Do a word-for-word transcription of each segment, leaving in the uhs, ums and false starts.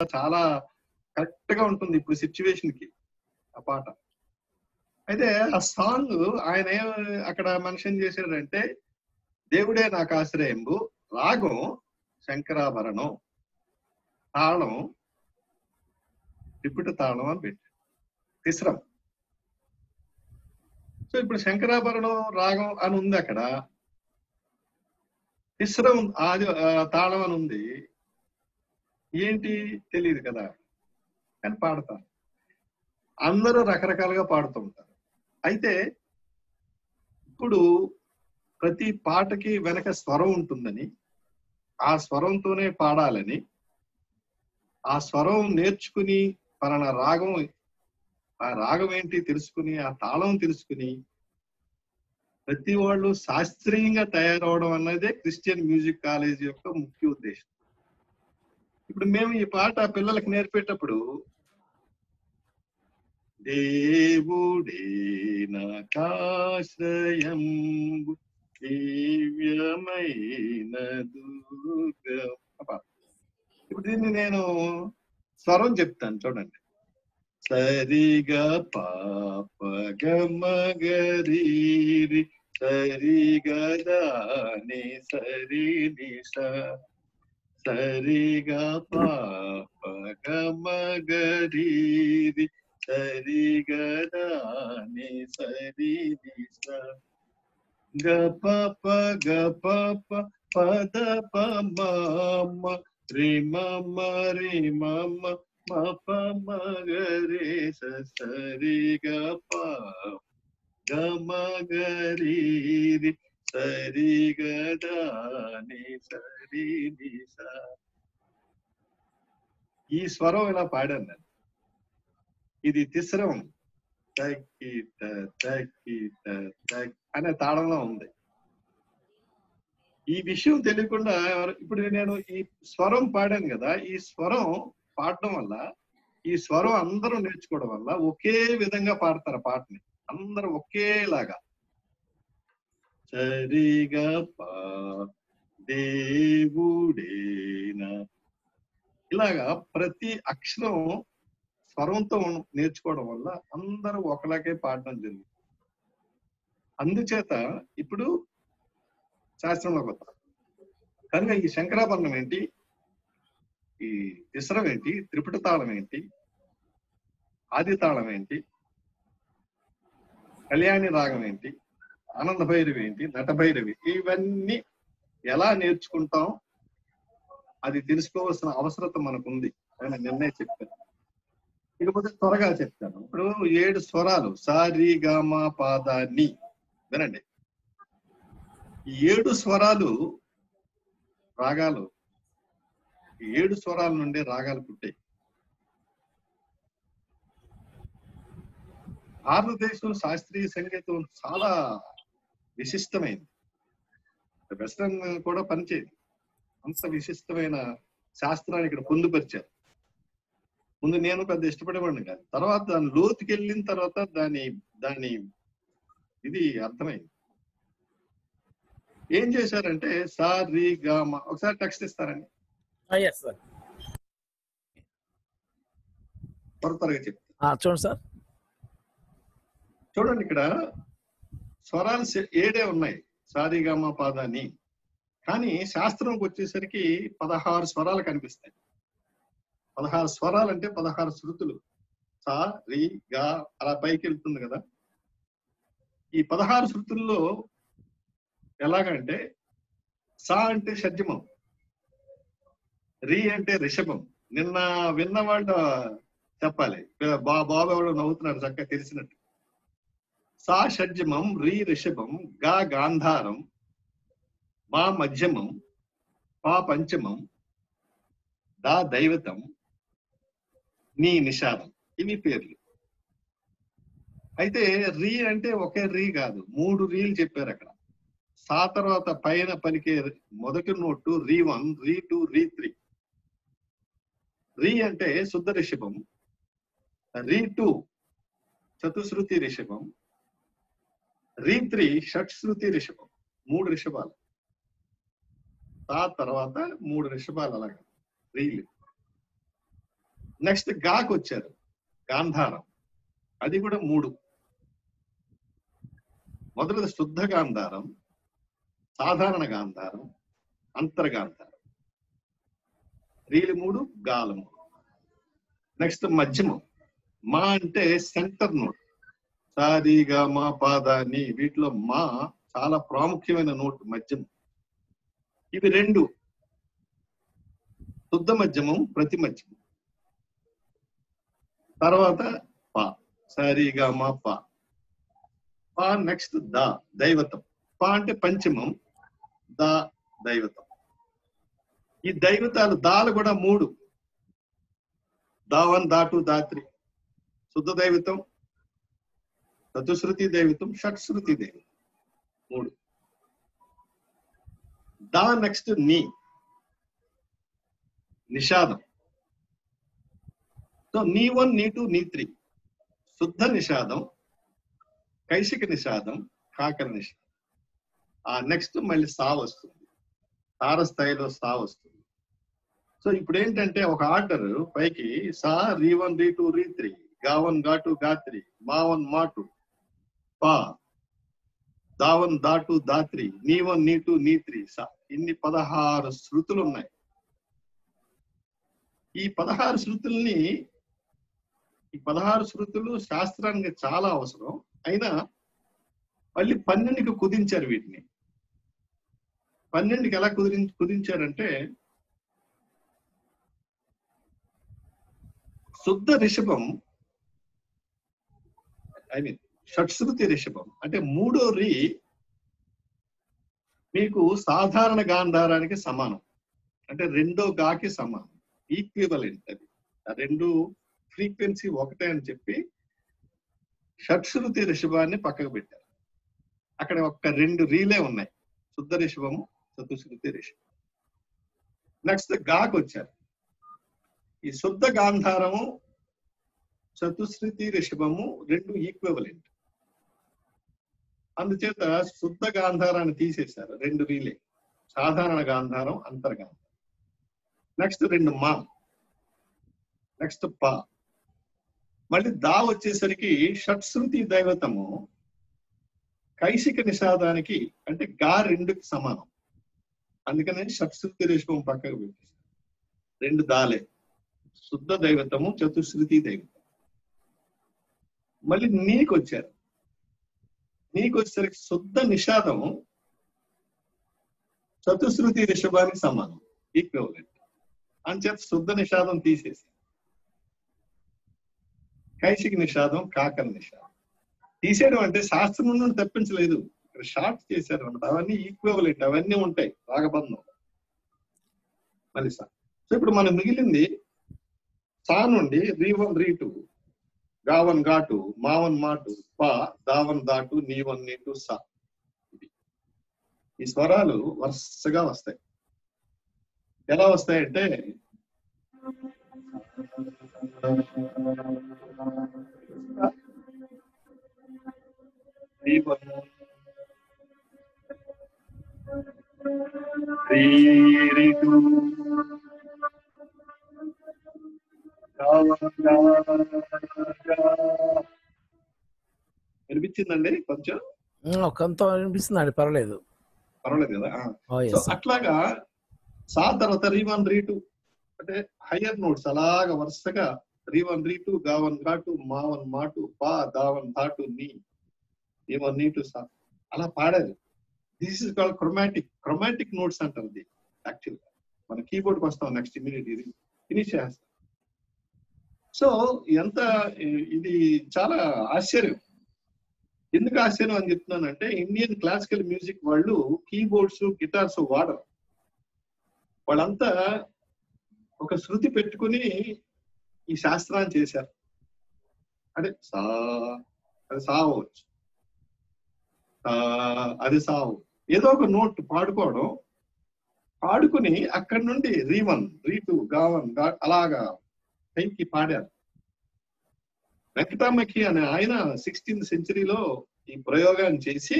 చాలా కరెక్ట్ గా ఉంటుంది ఇప్పుడు సిచ్యువేషన్ కి ఆ పాట. అయితే ఆ సాంగ్ ఆయన ఏం అక్కడ మెన్షన్ చేశాడంటే, దేవుడే నాకు ఆశ్రయంబు, రాగం శంకరాభరణం, తాళం త్రిపుట తాళం అని పెట్టాడు, తిస్రం. సో ఇప్పుడు శంకరాభరణం రాగం అని ఉంది అక్కడ, తిస్రం ఆది తాళం అని ఉంది. ఏంటి తెలియదు కదా, కానీ పాడతారు. అందరూ రకరకాలుగా పాడుతూ ఉంటారు. అయితే ఇప్పుడు ప్రతి పాటకి వెనక స్వరం ఉంటుందని, ఆ స్వరంతోనే పాడాలని, ఆ స్వరం నేర్చుకుని పలానా రాగం, ఆ రాగం ఏంటి తెలుసుకుని, ఆ తాళం తెలుసుకుని ప్రతి వాళ్ళు శాస్త్రీయంగా తయారవడం అన్నదే క్రిస్టియన్ మ్యూజిక్ కాలేజ్ యొక్క ముఖ్య ఉద్దేశం. ఇప్పుడు మేము ఈ పాట పిల్లలకి నేర్పేటప్పుడు, దేవుడే నాకాశ్రయంబు దివ్యమైన దుర్గం. ఇప్పుడు దీన్ని నేను స్వరం చెప్తాను చూడండి. సరిగా పాప గమగరీరి సరిగా దాని సరి నిష, సరిగా పాప గమగరీరి సరిగా దాని సరి నిష, గ పప గ పప పద పమ రి మమ రి మమ మప మగరే సరి గ ప గ మగరీరి సరి గ దాని సరి నిష. ఈ స్వరం ఇలా పాడాను నేను. ఇది తిస్రం, తక్కిట తక్కిట తక్ అనే తాళంలో ఉంది. ఈ విషయం తెలియకుండా ఇప్పుడు నేను ఈ స్వరం పాడాను కదా, ఈ స్వరం పాడడం వల్ల, ఈ స్వరం అందరూ నేర్చుకోవడం వల్ల ఒకే విధంగా పాడతారు ఆ పాటని, అందరూ ఒకేలాగా. సరిగా పా దేవుడేనా, ఇలాగా ప్రతి అక్షరం స్వరంతో నేర్చుకోవడం వల్ల అందరూ ఒకలాగే పాడడం జరుగుతుంది. అందుచేత ఇప్పుడు శాస్త్రంలోకి వస్తారు కనుక ఈ శంకరాభరణం ఏంటి, ఈ తిస్రం ఏంటి, త్రిపుట తాళం ఏంటి, ఆది తాళం ఏంటి, కళ్యాణి రాగం ఏంటి, ఆనంద భైరవి ఏంటి, నట భైరవి, ఇవన్నీ ఎలా నేర్చుకుంటాం అది తెలుసుకోవాల్సిన అవసరత మనకుంది అని నిన్నే చెప్పాను. ఇకపోతే త్వరగా చెప్తాను. ఇప్పుడు ఏడు స్వరాలు సా రి గ మ ప ద ని, వినండి. ఈ ఏడు స్వరాలు రాగాలు, ఈ ఏడు స్వరాల నుండి రాగాలు పుట్టాయి. భారతదేశం శాస్త్రీయ సంగీతం చాలా విశిష్టమైంది. వెస్టర్న్ కూడా పనిచేయదు, అంత విశిష్టమైన శాస్త్రాన్ని ఇక్కడ పొందుపరిచారు. ముందు నేను పెద్ద ఇష్టపడేవాడిని కాదు, తర్వాత దాని లోతుకి వెళ్ళిన తర్వాత దాని దాని ఇది అర్థమైంది. ఏం చేశారంటే సా రి గ మ, ఒకసారి టెక్స్ట్ ఇస్తారండి త్వర త్వరగా చెప్తా చూడండి సార్. చూడండి ఇక్కడ స్వరాలు ఏడే ఉన్నాయి, సారి గ మ ప ద ని. కానీ శాస్త్రంకి వచ్చేసరికి పదహారు స్వరాలు కనిపిస్తాయి. పదహారు స్వరాలు అంటే పదహారు శృతులు. సా రి గ అలా పైకి వెళ్తుంది కదా. ఈ పదహారు శృతుల్లో ఎలాగంటే సా అంటే షడ్జమం, రి అంటే రిషభం. నిన్న విన్నవాళ్ళు చెప్పాలి, బా బాబు ఎవడో నవ్వుతున్నారు చక్కగా తెలిసినట్టు. సా షడ్జమం, రి రిషభం, గా గాంధారం, మా మధ్యమం, పా పంచమం, దా దైవతం, నీ నిషాదం. ఇవి పేర్లు. అయితే రీ అంటే ఒకే రీ కాదు, మూడు రీలు చెప్పారు అక్కడ. సా తర్వాత పైన పలికే మొదటి నోటు రీ వన్, రీ టూ, రీ త్రీ. రీ అంటే శుద్ధ రిషభం, రీ టూ చతుశ్రుతి రిషభం, రీ త్రీ షట్శ్రుతి రిషభం. మూడు రిషభాలు. సా తర్వాత మూడు రిషభాలు అలాగా రీలు. నెక్స్ట్ గాకు వచ్చారు, గాంధారం. అది కూడా మూడు. మొదటిది శుద్ధ గాంధారం, సాధారణ గాంధారం, అంతర్గాంధారం. రీలు మూడు, గాలు మూడు. నెక్స్ట్ మధ్యమం. మా అంటే సెంటర్ నోట్. సాది గా మా పాదాని, వీటిలో మా చాలా ప్రాముఖ్యమైన నోట్ మధ్యమం. ఇవి రెండు, శుద్ధ మధ్యమం, ప్రతి మధ్యమం. తర్వాత పా, సారీగా మా పా. పా నెక్స్ట్ దా, దైవతం. పా అంటే పంచమం, దా దైవతం. ఈ దైవతాలు దాలు కూడా మూడు. దా వన్, దా టూ, దా త్రీ. శుద్ధ దైవతం, చతుశ్రుతి దైవతం, షట్శ్రుతి దైవతం, మూడు. దా నెక్స్ట్ నీ, నిషాదం. సో నీ వన్, నీ టూ, నీ త్రీ. శుద్ధ నిషాదం, కైశిక నిషాదం, కాకర నిషాదం. ఆ నెక్స్ట్ మళ్ళీ సా వస్తుంది, తారస్థాయిలో సా వస్తుంది. సో ఇప్పుడు ఏంటంటే ఒక ఆర్డర్ పైకి సా, రీ వన్, రీ టూ, రీ త్రీ, గా వన్, గా టూ, గా త్రీ, మా వన్, మా టూ, పా, దా వన్, దా టూ, దా త్రీ, నీ వన్, నీ టూ, నీ త్రీ, సా. ఇన్ని పదహారు శృతులు ఉన్నాయి. ఈ పదహారు శృతుల్ని ఈ పదహారు శృతులు శాస్త్రానికి చాలా అవసరం. అయినా మళ్ళీ పన్నెండుకి కుదించారు వీటిని. పన్నెండుకి ఎలా కుదిరి కుదించారంటే శుద్ధ రిషభం, ఐ మీన్ షట్శ్రుతి రిషభం అంటే మూడో రీ మీకు సాధారణ గాంధారానికి సమానం. అంటే రెండో గాకి సమానం, ఈక్వివలెంట్. అది ఆ రెండు ఫ్రీక్వెన్సీ ఒకటే అని చెప్పి షట్శ్రుతి రిషభాన్ని పక్కకు పెట్టారు. అక్కడ ఒక్క రెండు రీలే ఉన్నాయి, శుద్ధ రిషభము, చతుశ్రుతి రిషభం. నెక్స్ట్ గాకు వచ్చారు. ఈ శుద్ధ గాంధారము, చతుశ్రుతి రిషభము రెండు ఈక్వివలెంట్. అందుచేత శుద్ధ గాంధారాన్ని తీసేశారు, రెండు రీలే, సాధారణ గాంధారం, అంతర్గాంధారం. నెక్స్ట్ రెండు మా, నెక్స్ట్ పా. మళ్ళీ దా వచ్చేసరికి షట్శ్రుతి దైవతము కైశిక నిషాదానికి అంటే గా రెండుకి సమానం. అందుకని షట్శ్రుతి రిషభం పక్కకు పెట్టేశారు, రెండు దాలే, శుద్ధ దైవతము, చతుశ్రుతి దైవతం. మళ్ళీ నీకు వచ్చారు. నీకు వచ్చేసరికి శుద్ధ నిషాదము చతుశ్రుతి రిషభానికి సమానం, ఈక్వివలెంట్. అంచేత శుద్ధ నిషాదం తీసేసి కైశిక నిషాదం, కాకర నిషాదం. తీసేయడం అంటే శాస్త్రం నుండి తప్పించలేదు, ఇక్కడ షార్ట్ చేశారు అనమాట. అవన్నీ ఈక్వివలెంట్, అవన్నీ ఉంటాయి రాగబంధం. మళ్ళీ సా. సో ఇప్పుడు మనం మిగిలింది సా నుండి రీ వన్, రీ టూ, గా వన్, గా టూ, మా వన్, మా టూ, పా, దా వన్, దా టూ, నీ వన్, నీ టూ, సా. ఈ స్వరాలు వరుసగా వస్తాయి. ఎలా వస్తాయంటే రీ వన్, రీ, రీ టూ, వినిపించిందండి కొంచెం? కొంత వినిపిస్తుందండి, పర్వాలేదు పర్వాలేదు కదా. సో అట్లాగా సా తర్వాత రీ వన్, రీ టూ అంటే హయ్యర్ నోట్స్ అలాగా వరుసగా రీ వన్, రీ టూ, గా వన్, గా టూ, మా వన్, మా టూ, పా, దా వన్, దా టూ, నీ, నీ వన్, నీ టూ, సా అలా పాడారు. This is called chromatic. Chromatic notes అంటారు ఇది యాక్చువల్ గా. మన కీబోర్డ్కి వస్తాం నెక్స్ట్ ఇమీడియట్, ఇది ఫినిష్ చేస్తాం. సో ఎంత ఇది చాలా ఆశ్చర్యం. ఎందుకు ఆశ్చర్యం అని చెప్తున్నానంటే ఇండియన్ క్లాసికల్ మ్యూజిక్ వాళ్ళు కీబోర్డ్స్, గిటార్స్ వాడరు. వాళ్ళంతా ఒక శృతి పెట్టుకుని ఈ శాస్త్రాన్ని చేశారు. అంటే సా, అది సా అవ్వచ్చు, అది సా అవ్వచ్చు, ఏదో ఒక నోట్ పాడుకోవడం, పాడుకుని అక్కడి నుండి రీ వన్, రీ టూ, గా వన్, గా అలాగా పైకి పాడారు. వెంకటామఖి అనే ఆయన సిక్స్టీన్త్ సెంచరీలో ఈ ప్రయోగాన్ని చేసి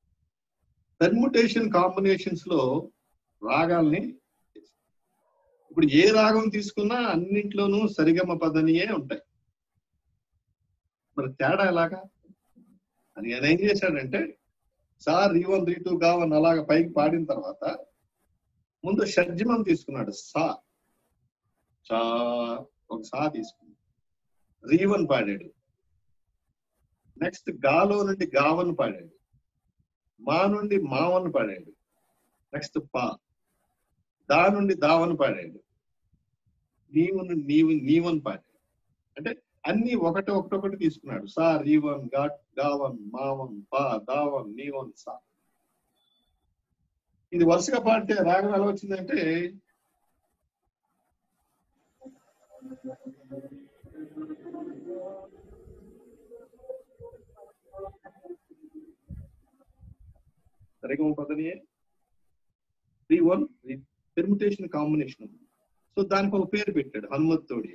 పెర్ముటేషన్ కాంబినేషన్స్ లో రాగాల్ని ఇప్పుడు ఏ రాగం తీసుకున్నా అన్నింట్లోనూ సరిగమ పదనియే ఉంటాయి. మరి తేడా ఎలాగా అని ఆయన ఏం చేశాడంటే సార్ రీ వన్ రీ టూ గావన్ అలాగ పైకి పాడిన తర్వాత ముందు షడ్జమం తీసుకున్నాడు. సా చా ఒక సా తీసుకున్నాడు, రీ వన్ పాడాడు. నెక్స్ట్ గాలో నుండి గావన్ పాడాడు, మా నుండి మావన్ పాడాడు. నెక్స్ట్ పా, దా నుండి దావన్ పాడాడు, నీవు నుండి నీవు నీవన్ పాడాడు. అంటే అన్ని ఒకటి ఒకటి ఒకటి తీసుకున్నాడు. సా రీవన్ గా గావన్ మావన్ పా దావన్ నీవన్ సా. ఇది వరుసగా పాడితే రాగం ఎలా వచ్చిందంటే సరిగమ పదనియే రీ వన్ పెర్ముటేషన్ కాంబినేషన్. సో దానికి ఒక పేరు పెట్టాడు హనుమత్తోడి.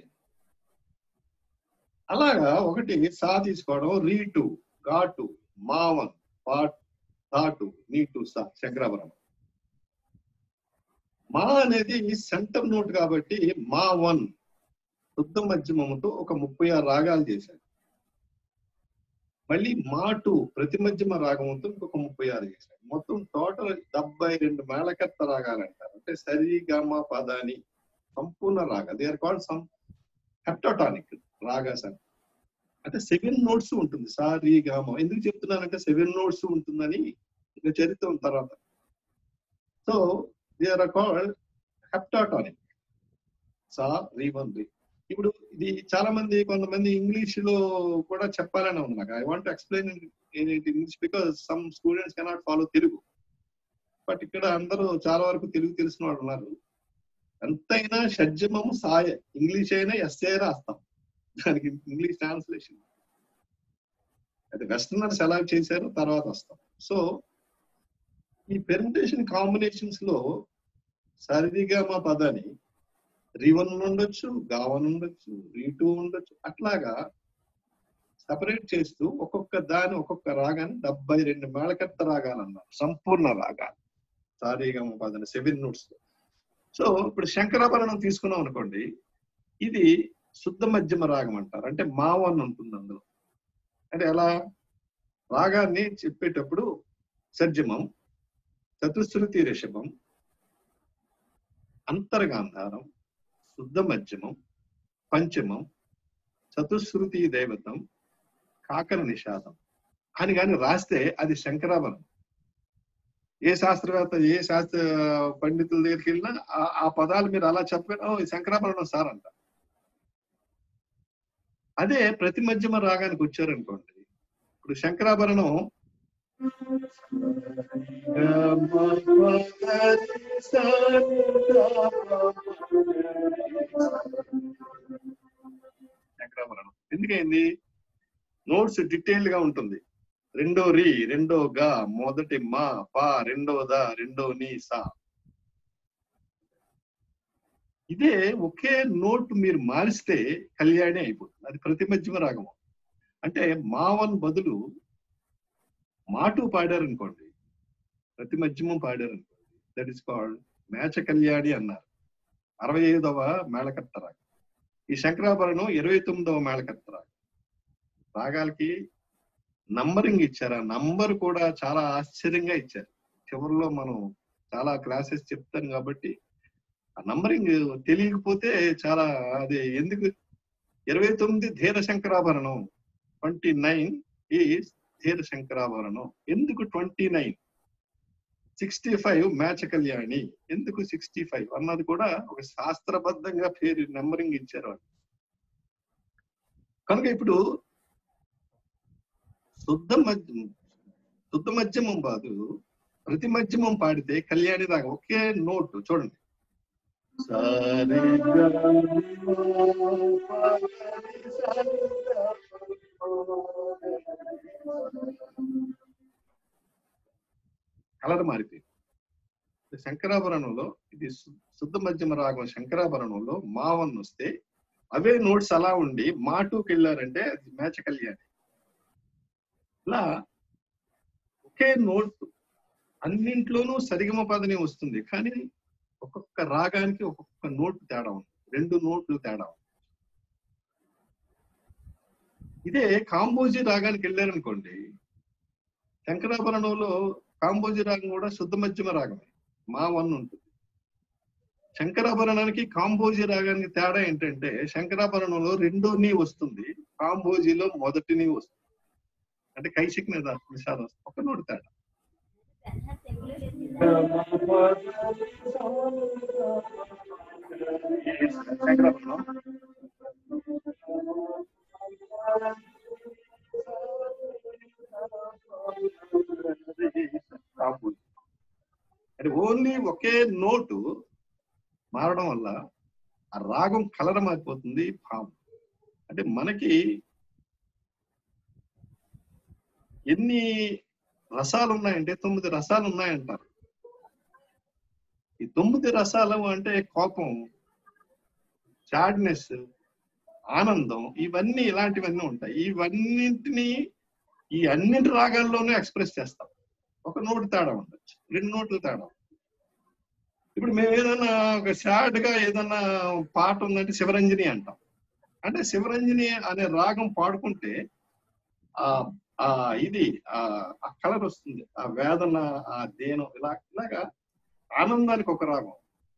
అలాగా ఒకటి సా తీసుకోవడం, రీ టూ గా టూ మావన్ పా దా టూ నీ టూ సా శంకరాభరణం. మా అనేది సెంటర్ నోట్ కాబట్టి మా వన్ శుద్ధ మధ్యమముతో ఒక ముప్పై ఆరు రాగాలు చేశాడు. మళ్ళీ మా టూ ప్రతి మధ్యమ రాగంతో ఇంకొక ముప్పై ఆరు చేశాడు. మొత్తం టోటల్ డెబ్బై రెండు మేళకర్త రాగాలు అంటారు. అంటే సరి గమ పదాని సంపూర్ణ రాగ. They are called some heptatonic ragas అని. అంటే సెవెన్ నోట్స్ ఉంటుంది. సా రీ గామ. ఎందుకు చెప్తున్నానంటే సెవెన్ నోట్స్ ఉంటుందని ఇంకా చరిత్ర తర్వాత. So they are called heptatonic. సా రీ వన్ రీ. ఇప్పుడు ఇది చాలా మంది కొంతమంది ఇంగ్లీష్ లో కూడా చెప్పాలని ఉంది నాకు. I want to explain in English because some students cannot follow Telugu. But ఇక్కడ అందరూ చాలా వరకు తెలుగు తెలిసిన వాళ్ళు ఉన్నారు. ఎంతైనా షడ్జమము సాయ, ఇంగ్లీష్ అయినా ఎస్ఏ రాస్తాం, దానికి ఇంగ్లీష్ ట్రాన్స్లేషన్. అది వెస్టర్నర్స్ ఎలా చేశారో తర్వాత వస్తాం. సో ఈ పెర్ముటేషన్ కాంబినేషన్స్ లో సరిగమ పదాన్ని రీ వన్ ఉండొచ్చు, గావన్ ఉండొచ్చు, రీ టూ ఉండొచ్చు. అట్లాగా సపరేట్ చేస్తూ ఒక్కొక్క దాని ఒక్కొక్క రాగాన్ని డెబ్బై రెండు మేళకర్త రాగాలు అన్నారు, సంపూర్ణ రాగాలు సారీగమ పదని సెవెన్ నోట్స్. సో ఇప్పుడు శంకరాభరణం తీసుకున్నాం అనుకోండి, ఇది శుద్ధ మధ్యమ రాగం అంటారు. అంటే మావన్ ఉంటుంది అందులో. అంటే ఎలా రాగాన్ని చెప్పేటప్పుడు సర్జమం, చతుశ్రుతి రిషభం, అంతర్గాంధారం, శుద్ధ మధ్యమం, పంచమం, చతుశ్రుతి దైవతం, కాకర నిషాదం అని కానీ రాస్తే అది శంకరాభరణం. ఏ శాస్త్రవేత్త ఏ శాస్త్ర పండితుల దగ్గరికి వెళ్ళినా ఆ పదాలు మీరు అలా చెప్పారు, శంకరాభరణం సార్ అంట. అదే ప్రతి మధ్యమ రాగానికి వచ్చారనుకోండి, ఇప్పుడు శంకరాభరణం శంకరాభరణం ఎందుకైంది? నోట్స్ డీటెయిల్ గా ఉంటుంది. రెండో రి, రెండో గా, మొదటి మా పా, రెండో దా, రెండో నీ సా. ఇదే ఒకే నోట్ మీరు మారిస్తే కళ్యాణి అయిపోతుంది. అది ప్రతి మధ్యమ రాగము. అంటే మావన్ బదులు మాటు పాడారు అనుకోండి, ప్రతి మధ్యమం పాడారు అనుకోండి, that is called Mecha Kalyani అన్నారు. అరవై ఐదవ మేళకర్త రాగం. ఈ శంకరాభరణం ఇరవై తొమ్మిదవ మేళకర్త రాగం. రాగాలకి నంబరింగ్ ఇచ్చారు. ఆ నంబర్ కూడా చాలా ఆశ్చర్యంగా ఇచ్చారు. చివరిలో మనం చాలా క్లాసెస్ చెప్తాను కాబట్టి ఆ నంబరింగ్ తెలియకపోతే చాలా అది ఎందుకు. ఇరవై తొమ్మిది ధీర శంకరాభరణం, ట్వంటీ నైన్ ఈ ధీర శంకరాభరణం. ఎందుకు twenty nine? Sixty five Mecha Kalyani. ఎందుకు సిక్స్టీ ఫైవ్ అన్నది కూడా ఒక శాస్త్రబద్ధంగా పేరు నెంబరింగ్ ఇచ్చారు. కనుక ఇప్పుడు శుద్ధ మధ్య శుద్ధ మధ్యమం కాదు, ప్రతి మధ్యమం పాడితే కళ్యాణి రాగం. ఒకే నోట్ చూడండి. కలర్ మారిపోయింది. శంకరాభరణంలో ఇది శుద్ధ మధ్యమ రాగం. శంకరాభరణంలో మావన్ వస్తే అవే నోట్స్ అలా ఉండి మాటూకి వెళ్ళారంటే అది మేచ కళ్యాణి. ఇలా ఒకే నోట్ అన్నింట్లోనూ సరిగమ పదని వస్తుంది, కానీ ఒక్కొక్క రాగానికి ఒక్కొక్క నోటు తేడా ఉంది, రెండు నోట్లు తేడా ఉంది. ఇదే కాంబోజీ రాగానికి వెళ్ళారనుకోండి, శంకరాభరణంలో కాంబోజీ రాగం కూడా శుద్ధ మధ్యమ రాగమే, మా వన్ ఉంటుంది. శంకరాభరణానికి కాంబోజీ రాగానికి తేడా ఏంటంటే, శంకరాభరణంలో రెండో నీ వస్తుంది, కాంబోజీలో మొదటి నీ వస్తుంది. అంటే కైశిక్ మీద నిషాదం వస్తుంది, ఒక నోటు తేడా. శంకరాభరణం అంటే ఓన్లీ ఒకే నోటు మారడం వల్ల ఆ రాగం కలర్ మారిపోతుంది, భావం. అంటే మనకి ఎన్ని రసాలు ఉన్నాయంటే తొమ్మిది రసాలు ఉన్నాయంటారు. ఈ తొమ్మిది రసాలు అంటే కోపం, సాడ్నెస్, ఆనందం, ఇవన్నీ ఇలాంటివన్నీ ఉంటాయి. ఇవన్నింటినీ ఈ అన్నింటి రాగాల్లోనే ఎక్స్ప్రెస్ చేస్తాం. ఒక నోటు తేడా ఉండొచ్చు, రెండు నోట్లు తేడా. ఇప్పుడు మేము ఏదైనా ఒక సాడ్ గా ఏదన్నా పాట ఉందంటే శివరంజని అంటాం. అంటే శివరంజని అనే రాగం పాడుకుంటే ఆ ఆ ఇది ఆ కలర్ వస్తుంది, ఆ వేదన, ఆ దేనం, ఇలా ఇలాగా ఆనందానికి ఒక రాగం,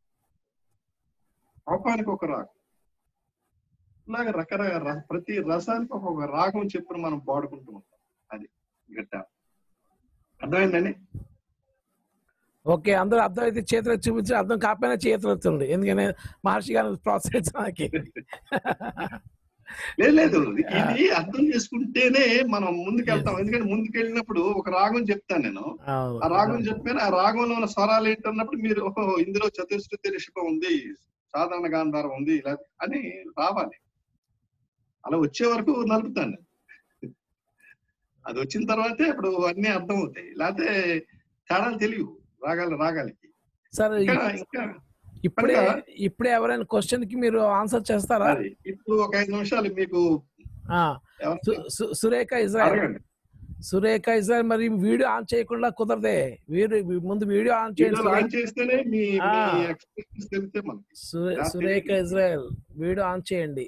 కోపానికి ఒక రాగం, ఇలాగ రకరకాల ప్రతి రసానికి ఒక్కొక్క రాగం చెప్పున మనం పాడుకుంటూ ఉంటాం. అది గట్ట అర్థమైందండి. ఓకే, అందరూ అర్థం అయితే చేతులు చూపించి, అర్థం కాకపోయినా చేతులు వస్తుంది, ఎందుకని మహర్షి గారిని ప్రోత్సహించడానికి. లేదు లేదు ఇది అర్థం చేసుకుంటేనే మనం ముందుకెళ్తాం. ఎందుకంటే ముందుకెళ్ళినప్పుడు ఒక రాగం చెప్తాను నేను, ఆ రాగం చెప్పాను, ఆ రాగంలో ఉన్న స్వరాలు ఏంటన్నప్పుడు మీరు ఓహో ఇందులో చతుశ్రుతి రిషభం ఉంది, సాధారణ గాంధారం ఉంది, ఇలా అని రావాలి. అలా వచ్చే వరకు నలుపుతాను. అది వచ్చిన తర్వాతే ఇప్పుడు అన్ని అర్థం అవుతాయి, లేకపోతే తేడాలు తెలియవు రాగాలు రాగాలకి. సరే, ఇంకా ఇప్పుడే ఇప్పుడే ఎవరైనా క్వశ్చన్ కి మీరు ఆన్సర్ చేస్తారా? ఇప్పుడు ఒక ఐదు నిమిషాలు మీకు సురేఖ ఇజ్రాయెల్ సురేఖ ఇజ్రాయెల్ మరి వీడియో ఆన్ చేయకుండా కుదరదే. వీడియో ముందు వీడియో ఆన్ చేస్తేనే సురేఖ ఇజ్రాయెల్ వీడియో ఆన్ చేయండి.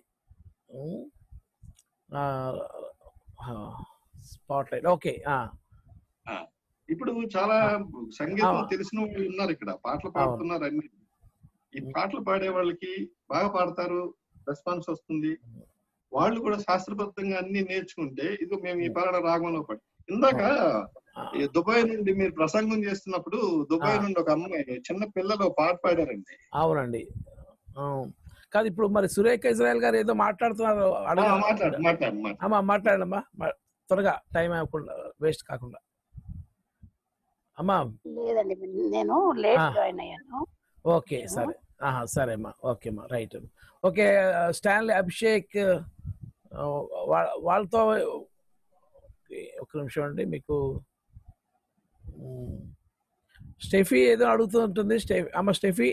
Spotlight. ఓకే, ఇప్పుడు చాలా సంగీతం తెలిసిన వాళ్ళు ఉన్నారు ఇక్కడ, పాటలు పాడుతున్నారు. అన్ని ఈ పాటలు పాడే వాళ్ళకి బాగా పాడతారు, రెస్పాన్స్ వస్తుంది. వాళ్ళు కూడా శాస్త్రబద్ధంగా అన్ని నేర్చుకుంటే ఇది మేము ఈ పాట రాగంలో పాడు. ఇందాక దుబాయ్ నుండి మీరు ప్రసంగం చేస్తున్నప్పుడు దుబాయ్ నుండి ఒక అమ్మాయి చిన్న పిల్లలు పాట పాడారండి. అవునండి. కాదు, ఇప్పుడు మరి సురేఖ ఇజ్రాయెల్ గారు ఏదో మాట్లాడుతున్నారు, అమ్మా మాట్లాడమ్మా త్వరగా, టైం అవ్వకుండా వేస్ట్ కాకుండా. అమ్మా లేదండి, నేను లేట్ జాయిన్ అయ్యాను. ఓకే, సరే సరే అమ్మా, ఓకే అమ్మా, రైట్. ఓకే, స్టాన్లీ అభిషేక్ వాళ్ళతో ఒక నిమిషం అండి. మీకు స్టెఫీ ఏదో అడుగుతూ ఉంటుంది. స్టెఫీ అమ్మ, స్టెఫీ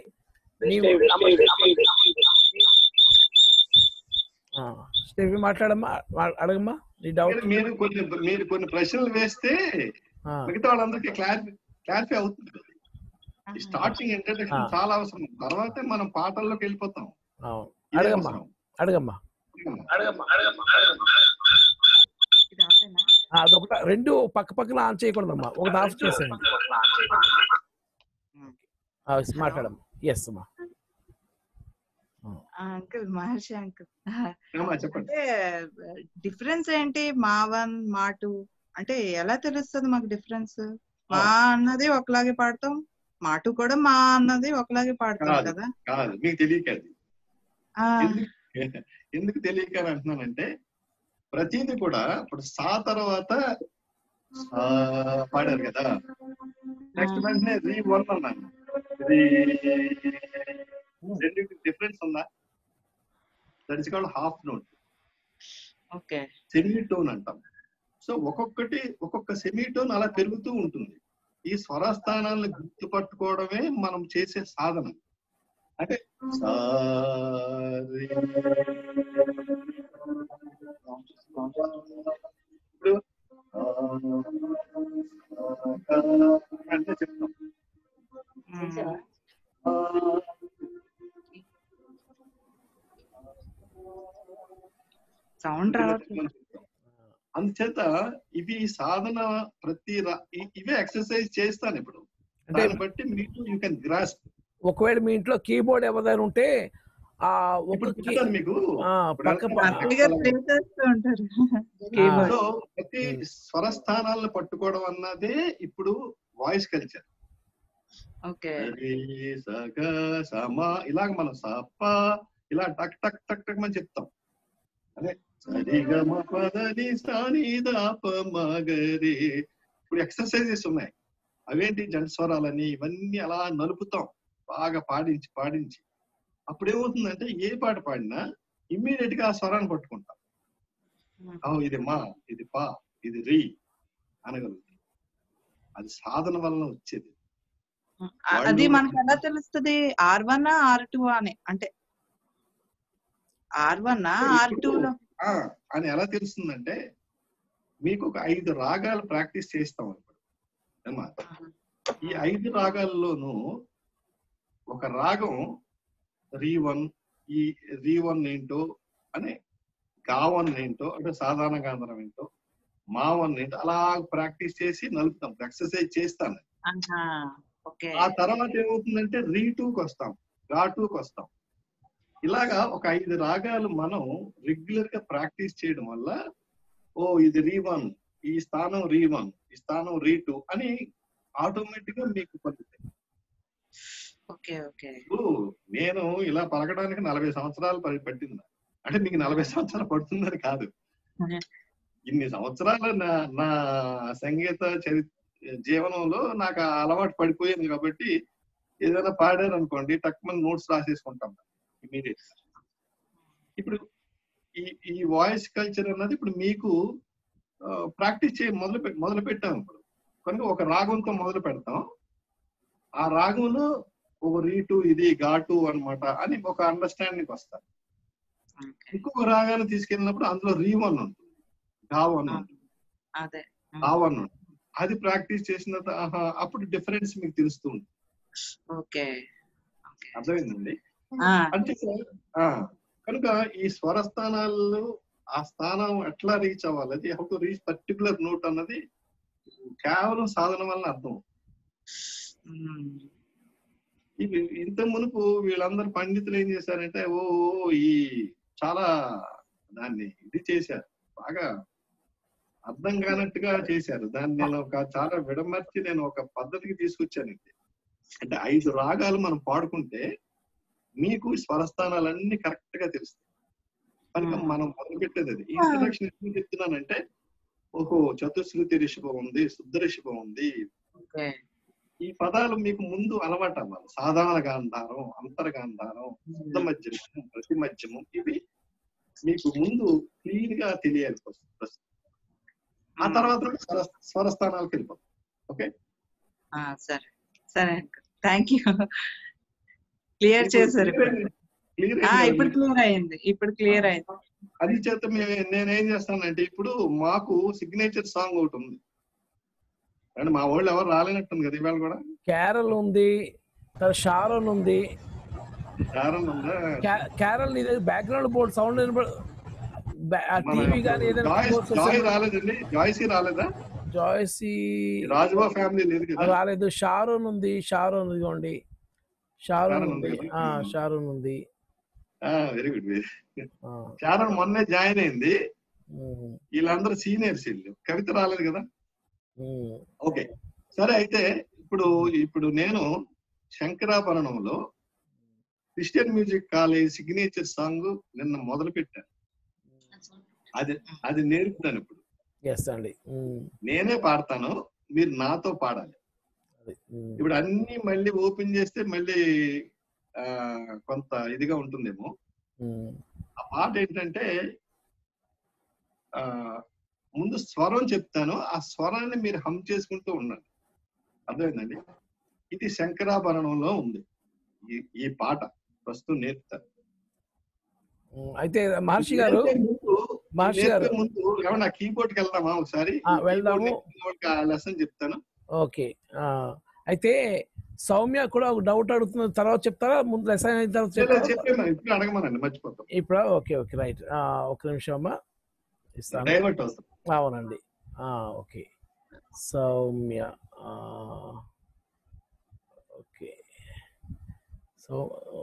స్టెఫీ మాట్లాడమ్మా, అడగమ్మా నీ డౌట్. మీరు కొన్ని మీరు కొన్ని ప్రశ్నలు వేస్తే మిగతా వాళ్ళందరికీ క్లారిఫై క్లారిఫై అవుతుంది. స్టార్టింగ్ ఇంట్రడక్షన్ చాలా అవసరం, తర్వాత మనం పాటల్లోకి వెళ్ళిపోతాం. అడగమ్మా అడగమ్మా అదొకట, రెండు పక్క పక్కన ఆన్ చేయకూడదమ్మా, ఒకటి ఆఫ్ చేసేయండి. మాట్లాడమ్మా. ఎస్ అమ్మా. అంకుల్, మహర్షి అంకుల్, అంటే డిఫరెన్స్ ఏంటి మా వన్ మా టూ అంటే ఎలా తెలుస్తుంది మాకు డిఫరెన్స్? మా అన్నది ఒకలాగే పాడతాం, మా టూ కూడా మా అన్నది ఒకలాగే పాడతాం కదా. కాదు, మీకు తెలియక. ఎందుకు తెలియక అంటున్నానంటే, ప్రతిదీ కూడా ఇప్పుడు సా తర్వాత పాడారు కదా, నెక్స్ట్ వెంటనే రీ వన్ అన్నాను. రెండింటి డిఫరెన్స్ ఉందా? That is called half note, semitone అంటాం. సో ఒక్కొక్కటి ఒక్కొక్క సెమీ టోన్ అలా పెరుగుతూ ఉంటుంది. ఈ స్వరస్థానాలను గుర్తుపట్టుకోవడమే మనం చేసే సాధన. అంటే ఇప్పుడు అంటే చెప్తాం సౌండ్ రావట్లేదు. అందుచేత ఇవి సాధన ప్రతి రా- ఇ- ఇవే ఎక్సర్సైజ్ చేస్తాను ఇప్పుడు. అంటే దాన్ని బట్టి మీకు యూ కెన్ గ్రాస్ప్. ఒకవేళ మీ ఇంట్లో కీబోర్డ్ ఎవరైనా ఉంటే ఆ ఒక ఇప్పుడు కీ చెప్తాను మీకు. ఆ, ఇప్పుడు పక్క వెళ్తాను ప- అంటే హ్యాపీగా ప్లే చేస్తూ ఉంటారు కీబోర్డ్. సో ప్రతి స్వరస్థానాలను పట్టుకోవడం అన్నదే ఇప్పుడు వాయిస్ కల్చర్. ఓకే. సగ సమ ఇలాగ మనం సప్ప ఇలా టక్ టక్ టక్ టక్ మనం చెప్తాం. అదే సరిగమ పదని సాని దాప మగరి. ఇప్పుడు ఎక్సర్సైజెస్ ఉన్నాయి. అవేంటి జంట స్వరాలని ఇవన్నీ అలా నలుపుతాం బాగా పాడించి పాడించి. అప్పుడు ఏమవుతుందంటే ఏ పాట పాడినా ఇమ్మీడియట్ గా ఆ స్వరాన్ని పట్టుకుంటాం. అవు ఇది మా, ఇది పా, ఇది రీ అనగలుగుతాం. అది సాధన వలన వచ్చేది. అది మనకు ఎలా తెలుస్తుంది? ఆర్ వన్ ఆర్ టూ అని, అంటే ఆర్ వన్ ఆర్ టూ లో ఆ, అని ఎలా తెలుస్తుందంటే మీకు ఒక ఐదు రాగాలు ప్రాక్టీస్ చేస్తాం ఇప్పుడు ఏమా. ఈ ఐదు రాగాల్లోనూ ఒక రాగం రీ వన్, ఈ రీ వన్ ఏంటో అని, గా వన్ ఏంటో అంటే సాధారణ గాంధరం ఏంటో, మా వన్ ఏంటో అలా ప్రాక్టీస్ చేసి నలుపుతాం, ఎక్సర్సైజ్ చేస్తాను. ఆ తర్వాత ఏమవుతుందంటే రీ టూకి వస్తాం, గా టూకి వస్తాం. ఇలాగా ఒక ఐదు రాగాలు మనం రెగ్యులర్ గా ప్రాక్టీస్ చేయడం వల్ల ఓ ఇది రీ వన్, ఈ స్థానం రీ వన్, ఈ స్థానం రీ టూ అని ఆటోమేటిక్ గా మీకు పలుకుతాయి. Okay okay. నేను ఇలా పలకడానికి నలభై సంవత్సరాలు ప- పట్టింది. అంటే మీకు నలభై సంవత్సరాలు పడుతుందని కాదు, ఇన్ని సంవత్సరాల నా నా సంగీత చరి జీవనంలో నాకు ఆ అలవాటు పడిపోయింది కాబట్టి ఏదైనా పాడారు అనుకోండి టక్ మన నోట్స్ రాసేసుకుంటాం ఇమీడియట్. ఇప్పుడు ఈ ఈ వాయిస్ కల్చర్ అన్నది ఇప్పుడు మీకు ప్రాక్టీస్ చేయ మొదలు పె మొదలు పెట్టాం. ఇప్పుడు కనుక ఒక రాగంతో మొదలు పెడతాం, ఆ రాగంలో ఒక రీటు ఇది ఘాటు అన్నమాట అని ఒక అండర్స్టాండింగ్ వస్తారు. ఇంకొక రాగాన్ని తీసుకెళ్ళినప్పుడు అందులో రీ వన్ ఉంటుంది, గా వన్ ఉంటుంది, ఆ వన్ ఉంటుంది. అది ప్రాక్టీస్ చేసిన తర్వాత ఆహా అప్పుడు డిఫరెన్స్ మీకు తెలుస్తుంది. ఓకే, అర్థమైందండి? అంటే ఆ కనుక ఈ స్వరస్థానాల్లో ఆ స్థానం ఎట్లా రీచ్ అవ్వాలి, అది how to reach particular note అన్నది కేవలం సాధన వల్ల అర్థం. ఇవి ఇంత మునుపు వీళ్ళందరూ పండితులు ఏం చేశారంటే ఓ ఈ చాలా దాన్ని ఇది చేశారు, బాగా అర్థం కానట్టుగా చేశారు. దాన్ని నేను ఒక చాలా విడమర్చి నేను ఒక పద్ధతికి తీసుకొచ్చానండి. అంటే ఐదు రాగాలు మనం పాడుకుంటే మీకు స్వరస్థానాలన్నీ కరెక్ట్ గా తెలుస్తాయి. కనుక మనం మొదలుపెట్టేది అది. ఇంట్రడక్షన్ ఎందుకు చెప్తున్నానంటే ఓహో చతుశ్రుతి రిషభం ఉంది, శుద్ధ రిషభం ఉంది, ఈ పదాలు మీకు ముందు అలవాటు అవ్వాలి. సాధారణ గాంధారం, అంతర్గాంధారం, శుద్ధ మధ్యమం, ప్రతి మధ్యమం ఇవి మీకు ముందు క్లీన్ గా తెలియాల్సి వస్తుంది. ఆ తర్వాత స్వర స్వరస్థానాలకు వెళ్ళిపోతాం. ఓకే, సరే సరే, థ్యాంక్ యూ, క్లియర్ చేశారు. ఇప్పుడు క్లియర్ అయింది, ఇప్పుడు క్లియర్ అయింది. అది చేత నేనేం చేస్తానంటే ఇప్పుడు మాకు సిగ్నేచర్ సాంగ్ ఒకటి ఉంది అండ్ మా వాళ్ళు ఎవరు రాలేనట్టుంది కదా ఇవాళ కూడా. క్యారల్ ఉంది, షారోన్ ఉంది. షారోన్ ఉందా? Carol background board sound TV కానీ జాయ్ రాలేదండి, జాయ్సీ రాలేదా? జాయ్సీ రాజువా ఫ్యామిలీ లేదు కదా, రాలేదు. షారోన్ ఉంది, షారోన్ ఇదిగోండి, షారోన్ ఉంది, షారోన్ ఉంది. వెరీ గుడ్, వెరీ షారోన్ మొన్నే జాయిన్ అయింది. వీళ్ళందరూ సీనియర్స్, వీళ్ళు కవిత రాలేదు కదా. ఓకే సరే, అయితే ఇప్పుడు ఇప్పుడు నేను శంకరాభరణంలో Christian music college signature song నిన్న మొదలు పెట్టాను. అది అది నేర్పుతాను ఇప్పుడు. నేనే పాడతాను, మీరు నాతో పాడాలి. ఇప్పుడు అన్ని మళ్ళీ ఓపెన్ చేస్తే మళ్ళీ ఆ కొంత ఇదిగా ఉంటుందేమో. ఆ పాట ఏంటంటే ఆ ముందు స్వరం చెప్తాను, ఆ స్వరాన్ని మీరు హమ్ చేసుకుంటూ ఉండండి. అర్థమైందండి? ఇది శంకరాభరణంలో ఉంది ఈ ఈ పాట, ప్రస్తుతం నేర్పుతాను. అయితే మహర్షి గారు మహర్షి గారు ముందు ఏమన్నా కీబోర్డ్కి వెళ్దామా ఒకసారి? వెళ్దాము, లెసన్ చెప్తాను. ఓకే. అయితే సౌమ్య కూడా ఒక డౌట్ అడుగుతున్న తర్వాత చెప్తారా, ముందు లెసన్ అయిన తర్వాత చెప్పేమా? ఇప్పుడు అడగమనండి, మర్చిపోతాం ఇప్పుడు. ఓకే ఓకే రైట్, ఒక నిమిషం అమ్మా. ఇస్తాను. డైవర్ట్ అవుతుంది. అవునండి. Okay. Soumya. Okay. So